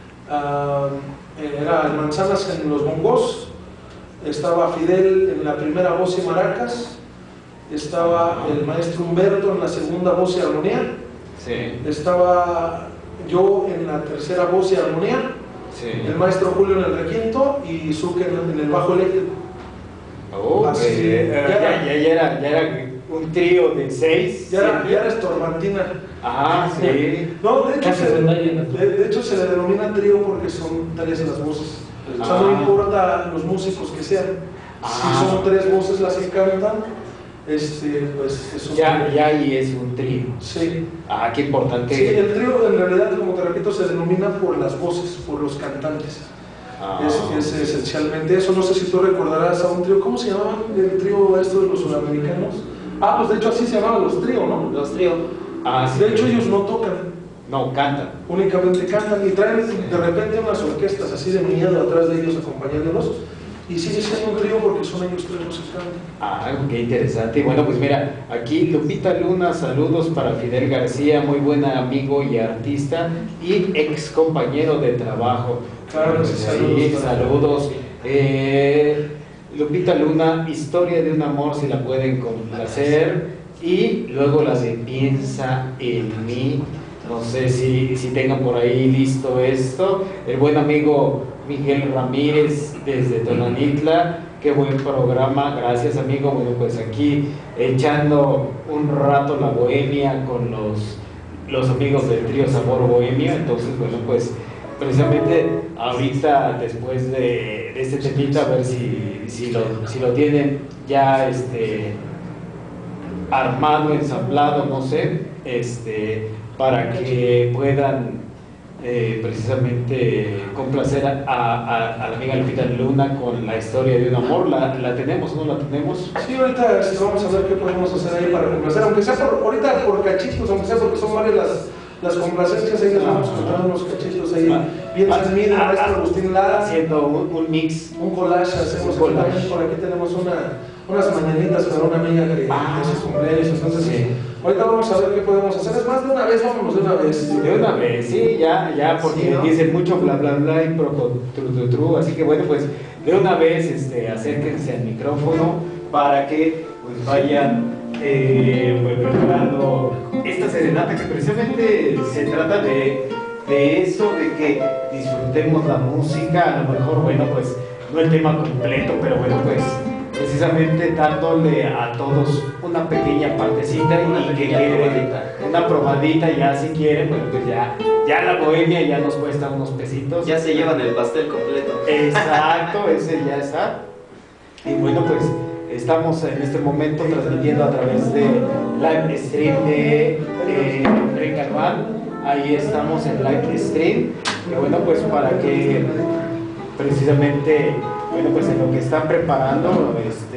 era el Manzanas en los bongos, estaba Fidel en la primera voz y maracas, estaba el maestro Humberto en la segunda voz y armonía, estaba yo en la tercera voz y armonía, el maestro Julio en el requinto y Zucke en el bajo eléctrico. Ya era un trío de 6. Ya era estorbantina. No, de hecho se le denomina trío porque son 3 las voces. O sea, no importa los músicos que sean. Si son 3 voces las que cantan, pues es un ya ahí es un trío. Sí. Qué importante. Sí, el trío en realidad, como te repito, se denomina por las voces, por los cantantes. Es esencialmente eso. No sé si tú recordarás a un trío, ¿cómo se llamaban el trío esto de los sudamericanos? Pues de hecho así se llamaban los trío, ¿no? Los trío. Sí. De hecho ellos no tocan. No, cantan. Únicamente cantan y traen de repente unas orquestas así de miedo atrás de ellos acompañándolos. Y sigue siendo un trío porque son ellos tres los que cantan. Qué interesante. Y bueno, pues mira, aquí Lupita Luna, saludos para Fidel García, muy buen amigo y artista y ex compañero de trabajo. Claro que sí, saludos. Lupita Luna, historia de un amor, si la pueden complacer. Y luego la de Piensa en mí. No sé si tengan por ahí listo esto. El buen amigo Miguel Ramírez desde Tonanitla, qué buen programa, gracias amigo. Bueno, pues aquí echando un rato la bohemia con los amigos del trío Sabor Bohemio. Entonces, bueno, pues precisamente ahorita después de este temita, a ver si lo tienen ya armado, ensamblado, no sé, para que puedan precisamente complacer a la amiga Lupita Luna con la historia de un amor. ¿La tenemos o no la tenemos? Sí, ahorita vamos a ver qué podemos hacer ahí para complacer, aunque sea ahorita por cachitos, aunque sea porque son varias las complacencias, ahí les vamos a contar unos cachitos ahí. Piensa en mí, de maestro Agustín Lara. Haciendo un mix. Un collage hacemos aquí también. Por aquí tenemos unas mañanitas para una amiga que de sus cumpleaños. Entonces, sí. Ahorita vamos a ver qué podemos hacer. Es más, de una vez, vámonos de una vez. De una vez, sí, ya, porque sí, ¿no? Dicen mucho bla bla bla y tru, así que bueno, pues de una vez acérquense al micrófono para que pues vayan pues, preparando esta serenata que precisamente se trata de eso, de que disfrutemos la música, a lo mejor, bueno, pues no el tema completo, pero bueno, pues precisamente dándole a todos una pequeña partecita y que quede una probadita, ya si quieren, bueno, pues ya la bohemia ya nos cuesta unos pesitos. Ya se llevan el pastel completo. Exacto, ese ya está. Y bueno, pues estamos en este momento transmitiendo a través de live stream de Efraín Galván. Ahí estamos en live stream. Y bueno, pues para que precisamente, bueno, pues en lo que están preparando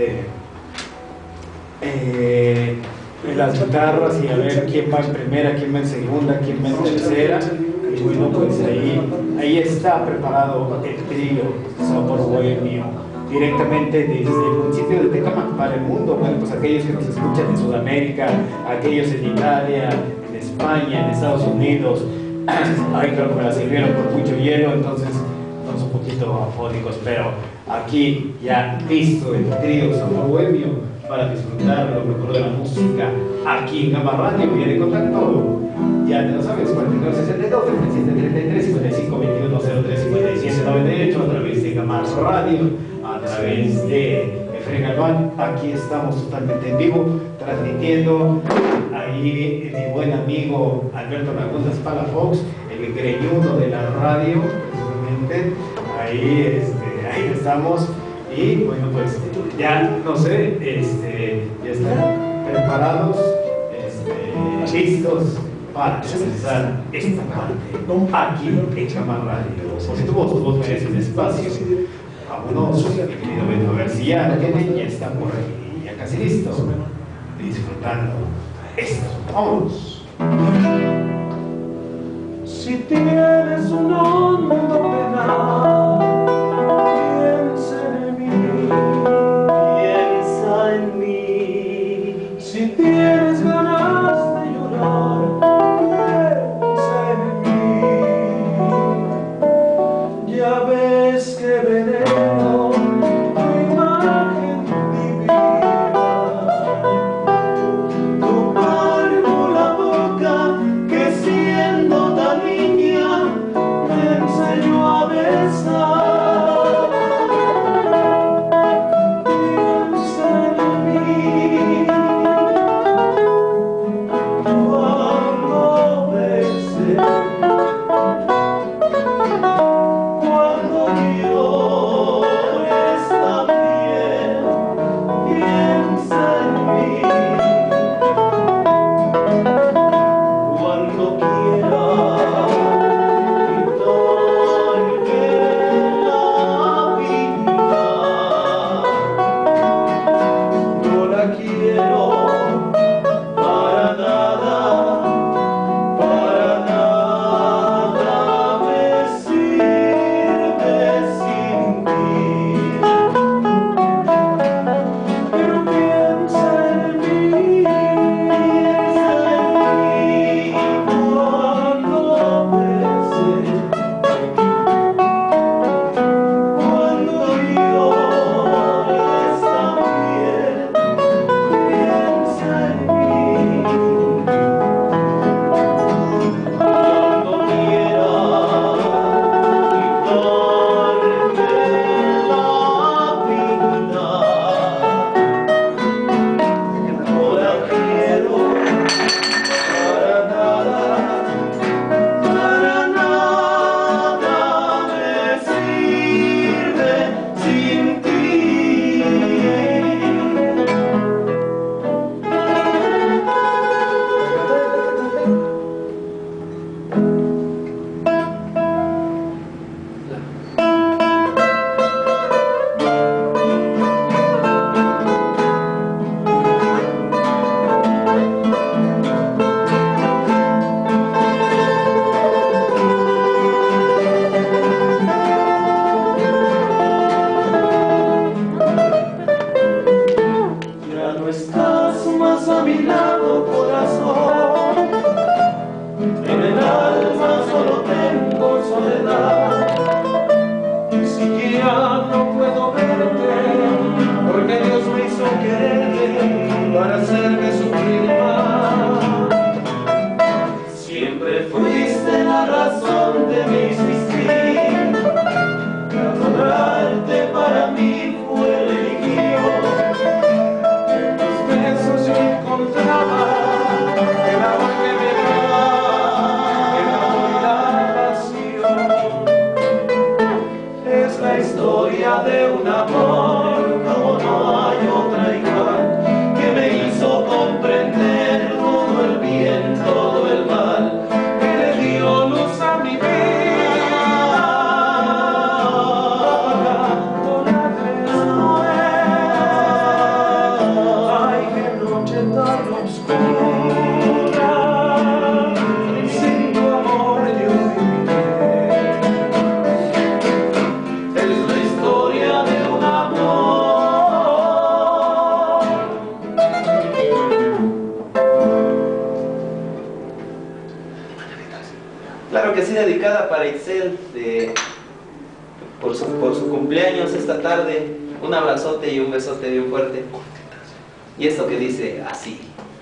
las guitarras y a ver quién va en primera, quién va en segunda, quién va en tercera. Y bueno, pues ahí está preparado el trío Sabor Bohemio, directamente desde el municipio de Tecámac para el mundo. Bueno, pues aquellos que nos escuchan en Sudamérica, aquellos en Italia, en España, en Estados Unidos. Ay, creo que me la sirvieron por mucho hielo, entonces estamos un poquito afónicos, pero aquí ya listo el trío Sabor Bohemio para disfrutar lo mejor de la música aquí en Gama Radio. Vía de contacto, ya te lo sabes, 4962 3733 55 21 03 57 98, a través de Gama Radio, a través de Efraín Galván. Aquí estamos totalmente en vivo, transmitiendo. Ahí mi buen amigo Alberto Lagundas Palafox, el greñudo de la radio, precisamente. Ahí estamos. Y bueno, pues ya no sé, ya están preparados, listos para empezar esta parte aquí en Gama Radio. Porque tu voz merece un espacio. Vámonos, mi querido Beto García, ya está por ahí, ya casi listo, disfrutando esto. Vámonos. Si tienes un hondo penal, Piensa en mí. si tienes ganas de llorar, piensa en mí. Ya ves que veneno tu imagen divina, Tu párvula boca que siendo tan niña me enseñó estás más a mi lado, corazón. En el alma solo tengo soledad. Ni siquiera no puedo verte, porque Dios me hizo querer para hacerme sufrir más. Siempre fuiste la razón de mi existir. Adorarte para mí fue religión. En tus besos yo encontraba el amor que me daba, el amor y la pasión. Es la historia de un amor como no hay otra igual, que me hizo comprender todo el bien, todo el mal, que le dio luz a mi vida. Claro que sí, dedicada para Itzel por su cumpleaños esta tarde. Un abrazote y un besote bien fuerte. Y esto que dice así.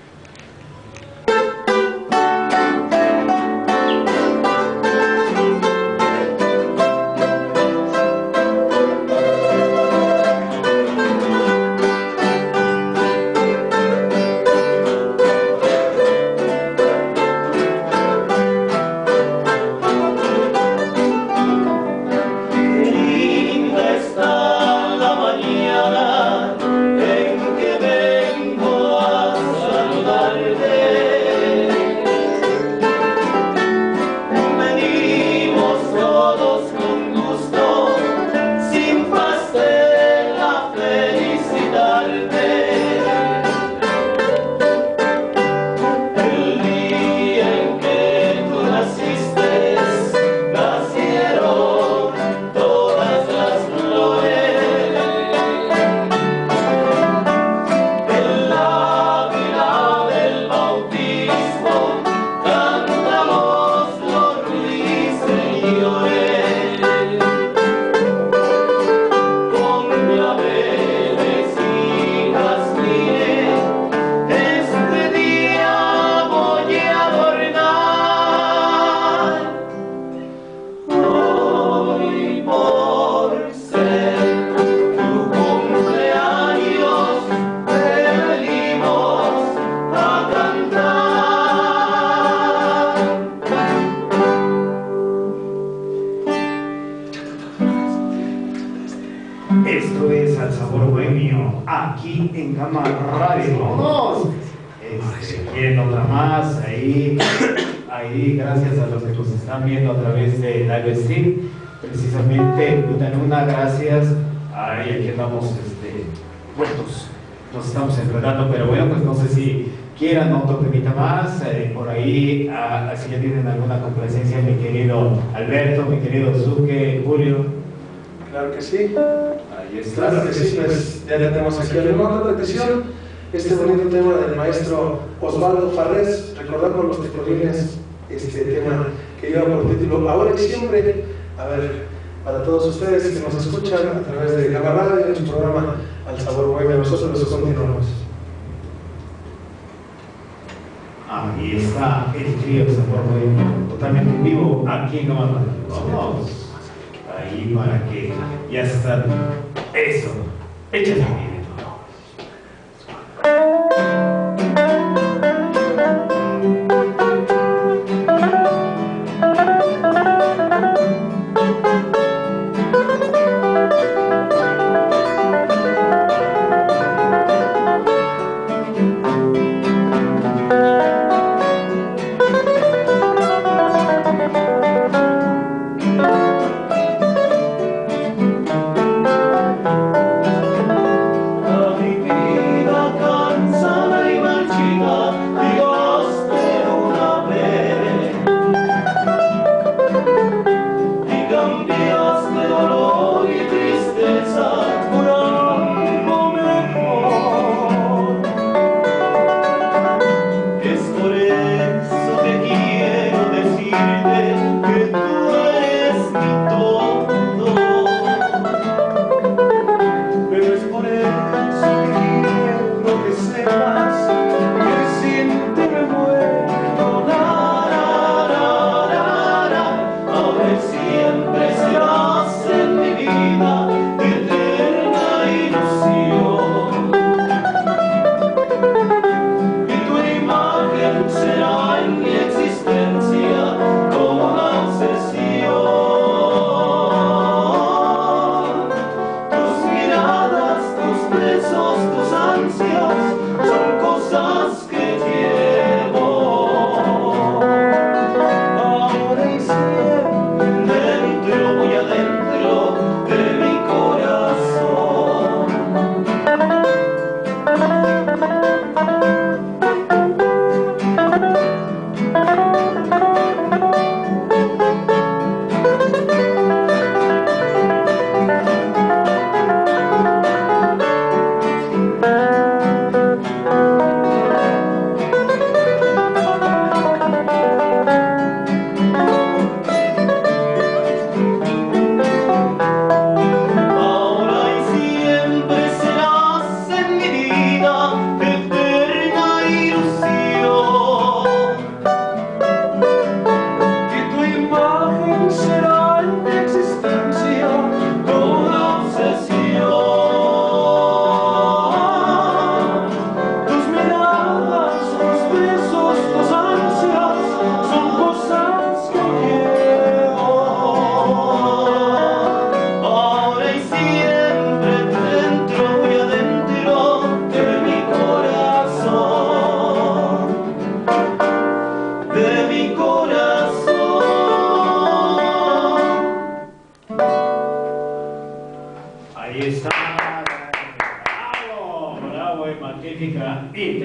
Esto es Al Sabor Bohemio, aquí en Gama Radio. ¡Vámonos! ¿Quieren otra más? Ahí, gracias a los que nos están viendo a través de Live Stream. Precisamente, Utanuna, gracias. Ahí aquí andamos, puestos. Nos estamos enredando, pero bueno, pues no sé si quieran otro temita más. Por ahí, si ya tienen alguna complacencia, mi querido Alberto, mi querido Zuque, Julio. Claro que sí. Ahí está. Claro que sí, pues ya tenemos aquí alguna otra petición. Este bonito tema del maestro Osvaldo Farrés, recordando los tecolines, este tema que lleva por título Ahora y Siempre. A ver, para todos ustedes que nos escuchan a través de Gama Radio, en su programa Al Sabor Bohemio, nosotros continuamos. Ahí está el trío Sabor Bohemio, totalmente en vivo, aquí en Gama Radio. Vamos. Ahí para que ya están. Eso, échale bien.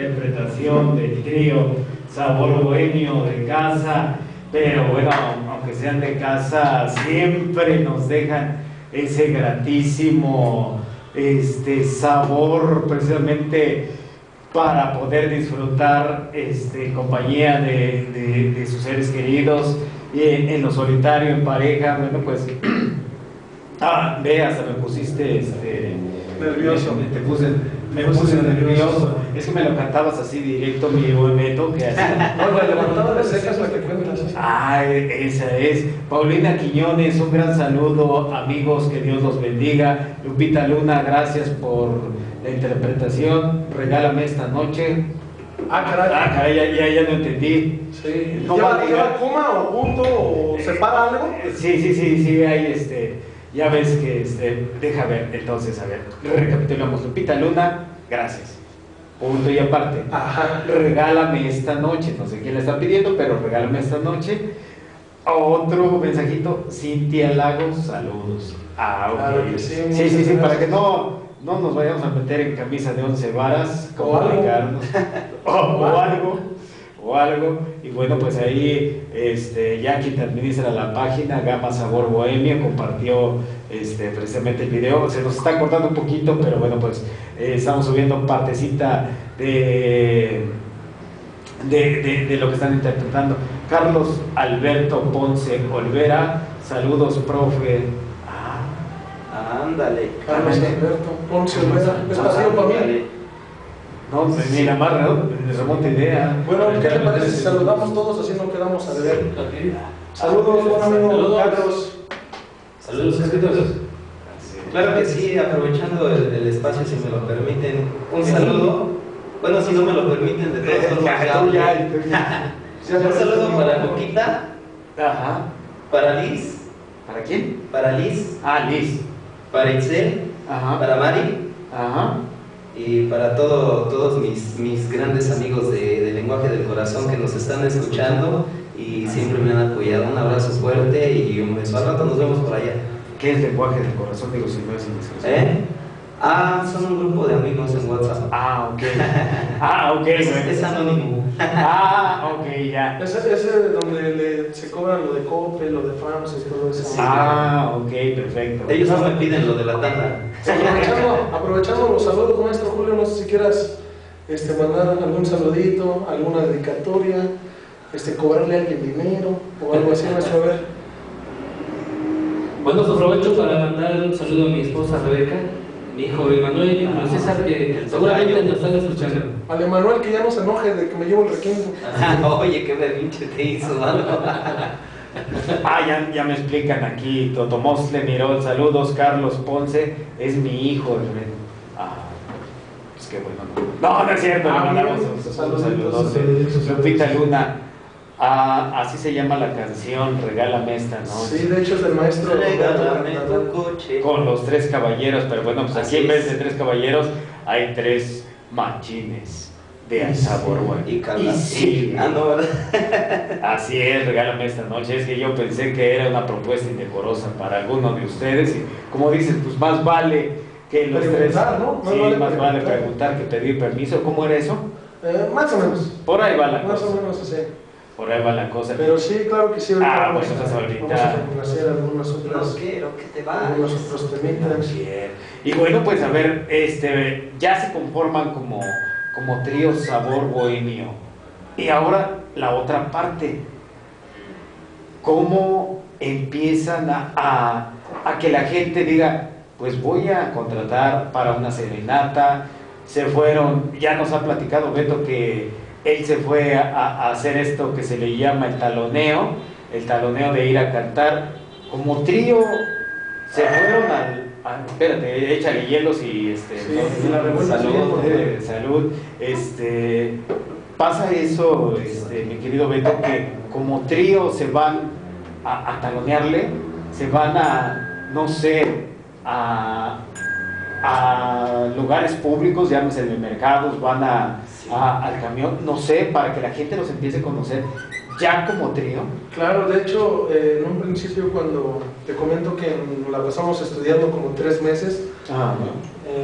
interpretación del trío Sabor Bohemio de casa, pero bueno, aunque sean de casa, siempre nos dejan ese gratísimo sabor precisamente para poder disfrutar en compañía de sus seres queridos, en lo solitario, en pareja. Bueno, pues ve, hasta me pusiste nervioso. Me puse nervioso. Es que me lo cantabas así directo, mi buen Beto, que así. No, la levantada de cejas la que cuentas. Ah, esa es. Paulina Quiñones, un gran saludo, amigos, que Dios los bendiga. Lupita Luna, gracias por la interpretación. Regálame esta noche. Caray, ya no entendí. Sí. No ¿Lleva coma o punto o separa algo? Sí, ahí ya ves que deja ver, entonces, a ver, recapitulamos. Lupita Luna, gracias. Punto y aparte. Ajá. Regálame esta noche, no sé quién le está pidiendo, pero regálame esta noche. Otro mensajito, Cintia Lagos, saludos. Ok. Claro que sí, Sí, para que no nos vayamos a meter en camisa de 11 varas, como Ricardo, o algo. Y bueno, pues ahí ya quien te administra la página, Gama Sabor Bohemio, compartió precisamente el video. Se nos está cortando un poquito, pero bueno, pues estamos subiendo partecita de lo que están interpretando. Carlos Alberto Ponce Olvera, saludos, profe. Ándale. Carlos Alberto Ponce Olvera. ¿Es pasivo para mí? No, ni la más remota idea. Bueno, ¿qué te parece si saludamos todos así no quedamos a deber? Saludos, buen amigo Carlos. Saludos, escritores. Claro que sí, aprovechando el espacio, si me lo permiten, un saludo. Bueno, si no me lo permiten, de todas formas, un saludo para Coquita, Ajá. para Liz. ¿Para quién? Para Liz. Liz. Para Itzel. Ajá. Para Mari. Ajá. Y para todos mis grandes amigos de Lenguaje del Corazón que nos están escuchando y siempre me han apoyado. Un abrazo fuerte y un beso. Al rato nos vemos por allá. ¿Qué es Lenguaje del Corazón? Digo, si no es indiscreción. Son un grupo de amigos en WhatsApp. Ok. Es anónimo. Ok, ya. Ese donde se cobran lo de Cope, lo de France y todo eso. Sí. Ok, perfecto. Ellos no me piden lo de la tanda. Aprovechando los saludos, maestro Julio, no sé si quieras mandar algún saludito, alguna dedicatoria, cobrarle a alguien dinero o algo así, maestro, a ver. Bueno, pues aprovecho para mandar un saludo a mi esposa Rebeca, mi hijo Emanuel y a César, que seguramente nos están escuchando. Al Emanuel, que ya no se enoje de que me llevo el requinto. Oye, qué berrinche te hizo, mano. Ya me explican aquí. Totomosle Mirón, saludos. Carlos Ponce, es mi hijo. Pues qué bueno. No es cierto. Le mandamos saludos. Lupita Luna. Así se llama la canción, Regálame esta noche. Sí, de hecho es del maestro. Regálame tu coche. Con los 3 caballeros, pero bueno, pues aquí en vez de 3 caballeros hay 3 machines de sabor bueno. Y Carla. Sí. No, ¿verdad? Así es, Regálame esta noche. Es que yo pensé que era una propuesta indecorosa para alguno de ustedes y como dices, pues más vale que los 3, ¿no? Más vale preguntar que pedir permiso. ¿Cómo era eso? Más o menos. Por ahí va la Más cosa. o menos así. Por ahí va la cosa. Pero sí, claro que sí. Bueno, vamos pues ahorita. Vamos a hacer algunas otras. No quiero que te vayas. Algunos otros temitas. Bien. Y bueno, pues a ver, ya se conforman como trío Sabor Bohemio. Y ahora la otra parte. ¿Cómo empiezan a que la gente diga, pues voy a contratar para una serenata? Se fueron, ya nos ha platicado Beto que él se fue a hacer esto que se le llama el taloneo de ir a cantar. Como trío, se fueron espérate, échale hielos y la revuelta salud. Pasa eso, mi querido Beto, que como trío se van a talonearle, se van no sé, a lugares públicos, llámese de mercados, van al camión, no sé, para que la gente los empiece a conocer ya como trío. Claro, de hecho, en un principio cuando te comento que la pasamos estudiando como 3 meses,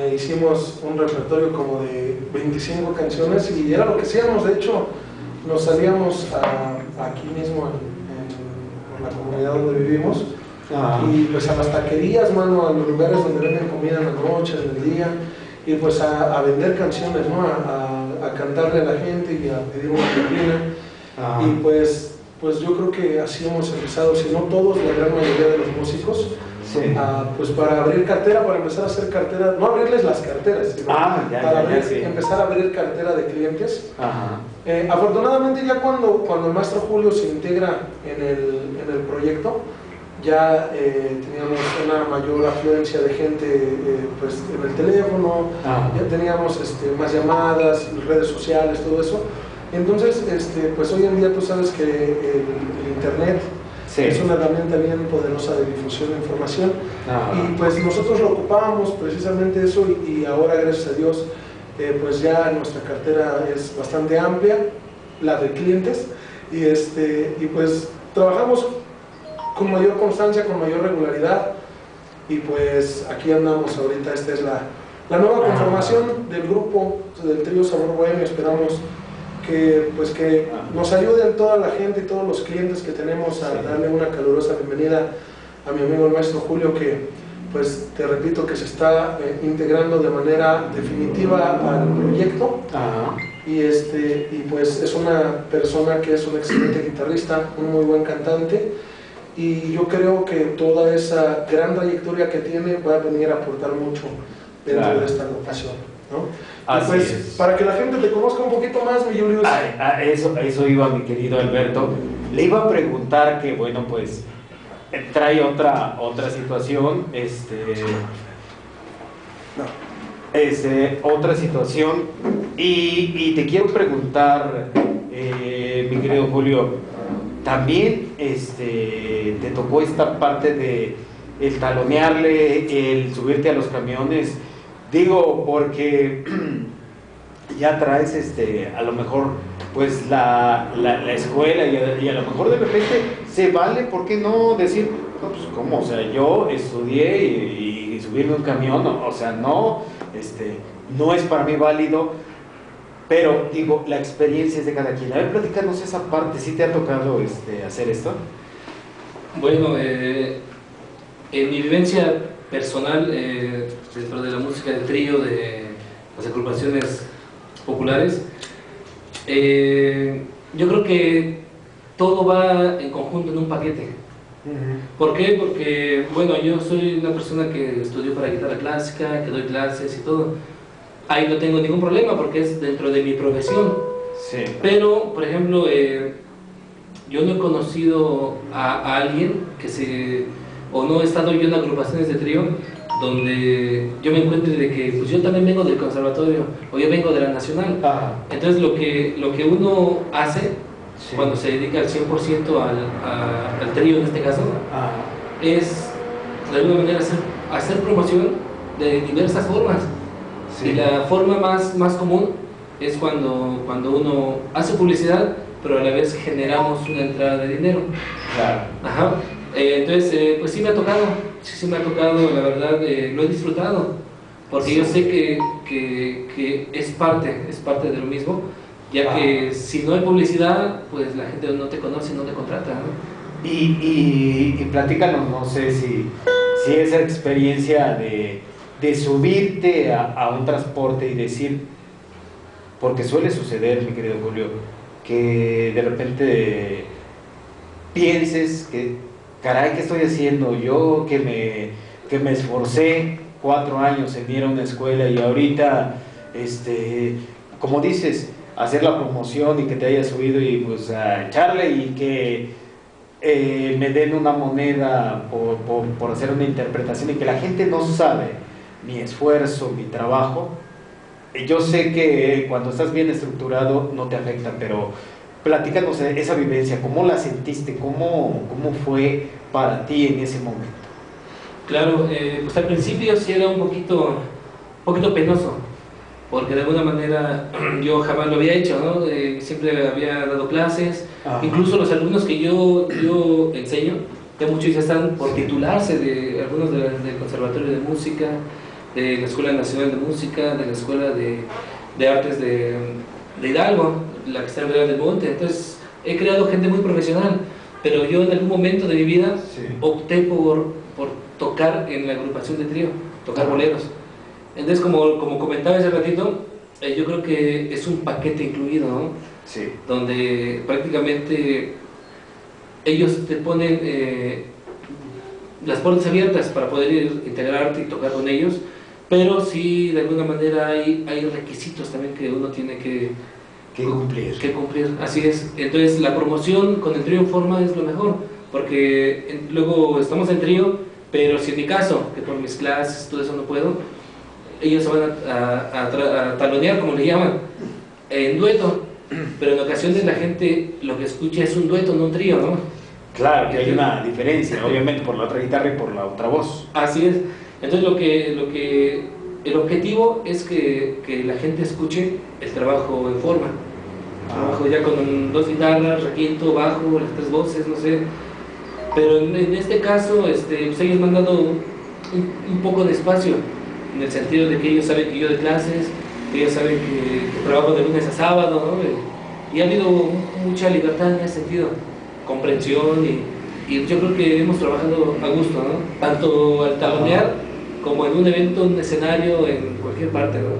hicimos un repertorio como de 25 canciones y era lo que hacíamos. De hecho, nos salíamos aquí mismo en la comunidad donde vivimos, y pues a las taquerías, mano, a los lugares donde venden comida en la noche, en el día, y pues a vender canciones, ¿no? A cantarle a la gente y a pedir una propina. Y pues yo creo que así hemos empezado, si no todos, la gran mayoría de los músicos. Sí. Pues para abrir cartera, para empezar a hacer cartera, no abrirles las carteras, sino empezar a abrir cartera de clientes. Afortunadamente ya cuando el maestro Julio se integra en el proyecto, ya teníamos una mayor afluencia de gente pues, en el teléfono, ya teníamos más llamadas, redes sociales, todo eso. Entonces, pues hoy en día tú sabes que el internet es una herramienta bien poderosa de difusión de información, y pues nosotros lo ocupábamos precisamente eso, y ahora gracias a Dios pues ya nuestra cartera es bastante amplia, la de clientes, y pues trabajamos con mayor constancia, con mayor regularidad, y pues aquí andamos ahorita. Esta es la nueva conformación del grupo, del trío Sabor Bohemio. Esperamos que nos ayuden toda la gente y todos los clientes que tenemos a darle una calurosa bienvenida a mi amigo el maestro Julio, que pues te repito que se está integrando de manera definitiva al proyecto. Y pues es una persona que es un excelente guitarrista, un muy buen cantante, y yo creo que toda esa gran trayectoria que tiene va a venir a aportar mucho dentro de esta agrupación, ¿no? Así pues, es. Para que la gente te conozca un poquito más, mi Julius. Eso iba, mi querido Alberto. Le iba a preguntar que, bueno, pues trae otra situación, otra situación, y te quiero preguntar, mi querido Julio, también te tocó esta parte de el talonearle, el subirte a los camiones, digo, porque ya traes a lo mejor pues la escuela, y a lo mejor de repente se vale, ¿por qué no decir, no, pues cómo, o sea, yo estudié y subirme un camión, o sea, no, no es para mí válido? Pero, digo, la experiencia es de cada quien. A ver, platícanos esa parte. ¿Sí te ha tocado hacer esto? Bueno, en mi vivencia personal, dentro de la música del trío, de las agrupaciones populares, yo creo que todo va en conjunto en un paquete. ¿Por qué? Porque, bueno, yo soy una persona que estudió para guitarra clásica, que doy clases y todo. Ahí no tengo ningún problema porque es dentro de mi profesión. Sí. Pero, por ejemplo, yo no he conocido a alguien o no he estado yo en agrupaciones de trío donde yo me encuentre de que pues yo también vengo del conservatorio o yo vengo de la nacional. Entonces lo que uno hace cuando se dedica al 100% al trío en este caso es de alguna manera hacer promoción de diversas formas. Y la forma más común es cuando uno hace publicidad, pero a la vez generamos una entrada de dinero. Claro. Entonces, pues sí me ha tocado, la verdad, lo he disfrutado, porque yo sé que es parte de lo mismo, ya que si no hay publicidad, pues la gente no te conoce, no te contrata, ¿no? Y platícanos, no sé si esa experiencia de subirte a un transporte y decir, porque suele suceder, mi querido Julio, que de repente pienses que, caray, ¿qué estoy haciendo? Yo que me esforcé 4 años en ir a una escuela y ahorita, como dices, hacer la promoción y que te hayas subido y pues a echarle y que me den una moneda por hacer una interpretación y que la gente no sabe mi esfuerzo, mi trabajo. Yo sé que cuando estás bien estructurado no te afecta, pero platícanos esa vivencia, ¿cómo la sentiste? ¿Cómo fue para ti en ese momento? Claro, pues al principio sí era un poquito penoso, porque de alguna manera yo jamás lo había hecho, ¿no? Siempre había dado clases, incluso los alumnos que yo enseño, ya muchos ya están por titularse, algunos del Conservatorio de Música, de la Escuela Nacional de Música, de la Escuela de Artes de Hidalgo, la que está en Real del Monte. Entonces he creado gente muy profesional, pero yo en algún momento de mi vida opté por tocar en la agrupación de trío, tocar boleros. Entonces, como comentaba hace ratito, yo creo que es un paquete incluido, ¿no? Sí. Donde prácticamente ellos te ponen las puertas abiertas para poder integrarte y tocar con ellos, pero sí de alguna manera hay requisitos también que uno tiene que cumplir. Así es. Entonces la promoción con el trío en forma es lo mejor, porque luego estamos en trío, pero si en mi caso, que por mis clases, todo eso no puedo, ellos se van a talonear, como le llaman, en dueto, pero en ocasiones la gente lo que escucha es un dueto, no un trío, ¿no? Claro, que hay una diferencia, obviamente, por la otra guitarra y por la otra voz. Así es. Entonces el objetivo es que la gente escuche el trabajo en forma. Trabajo ya con 2 guitarras, requinto, bajo, las 3 voces, no sé. Pero en este caso, pues ellos me han dado un poco de espacio, en el sentido de que ellos saben que yo doy clases, que ellos saben que trabajo de lunes a sábado, ¿no? Y ha habido mucha libertad en ese sentido, comprensión, y yo creo que hemos trabajado a gusto, ¿no? Tanto al talonear como en un evento, un escenario, en cualquier parte, ¿no?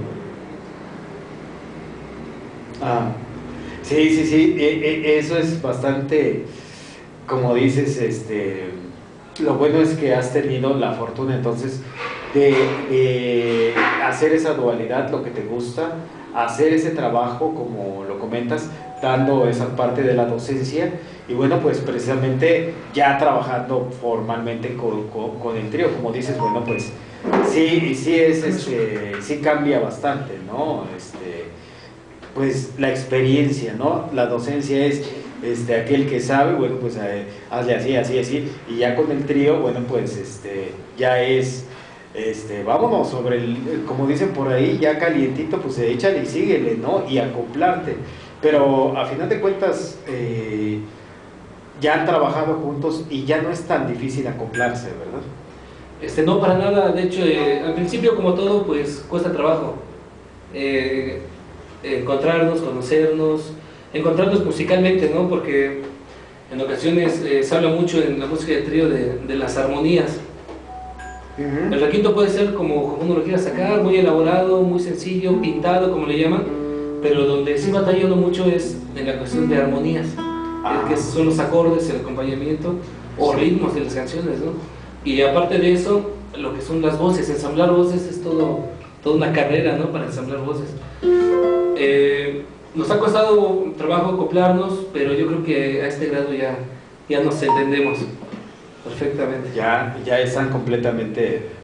Sí, eso es bastante, como dices, lo bueno es que has tenido la fortuna entonces de hacer esa dualidad, lo que te gusta, hacer ese trabajo, como lo comentas, dando esa parte de la docencia, y bueno, pues precisamente ya trabajando formalmente con el trío, como dices, bueno, pues sí sí cambia bastante, ¿no? Pues la experiencia, ¿no? La docencia es aquel que sabe, bueno, pues hazle así, y ya con el trío, bueno, pues ya es, vámonos sobre como dicen por ahí, ya calientito, pues échale y síguele, ¿no? Y acoplarte. Pero a final de cuentas, ya han trabajado juntos y ya no es tan difícil acoplarse, ¿verdad? No, para nada. De hecho, al principio, como todo, pues cuesta trabajo. Encontrarnos, conocernos, encontrarnos musicalmente, ¿no? Porque en ocasiones se habla mucho en la música de trío de las armonías. El requinto puede ser como uno lo quiera sacar, muy elaborado, muy sencillo, pintado, como le llaman, pero donde sí batalla uno mucho es en la cuestión de armonías, que son los acordes, el acompañamiento o ritmos de las canciones, ¿no? Y aparte de eso, lo que son las voces, ensamblar voces es toda una carrera, ¿no? Para ensamblar voces. Nos ha costado trabajo acoplarnos, pero yo creo que a este grado ya nos entendemos perfectamente. Ya están completamente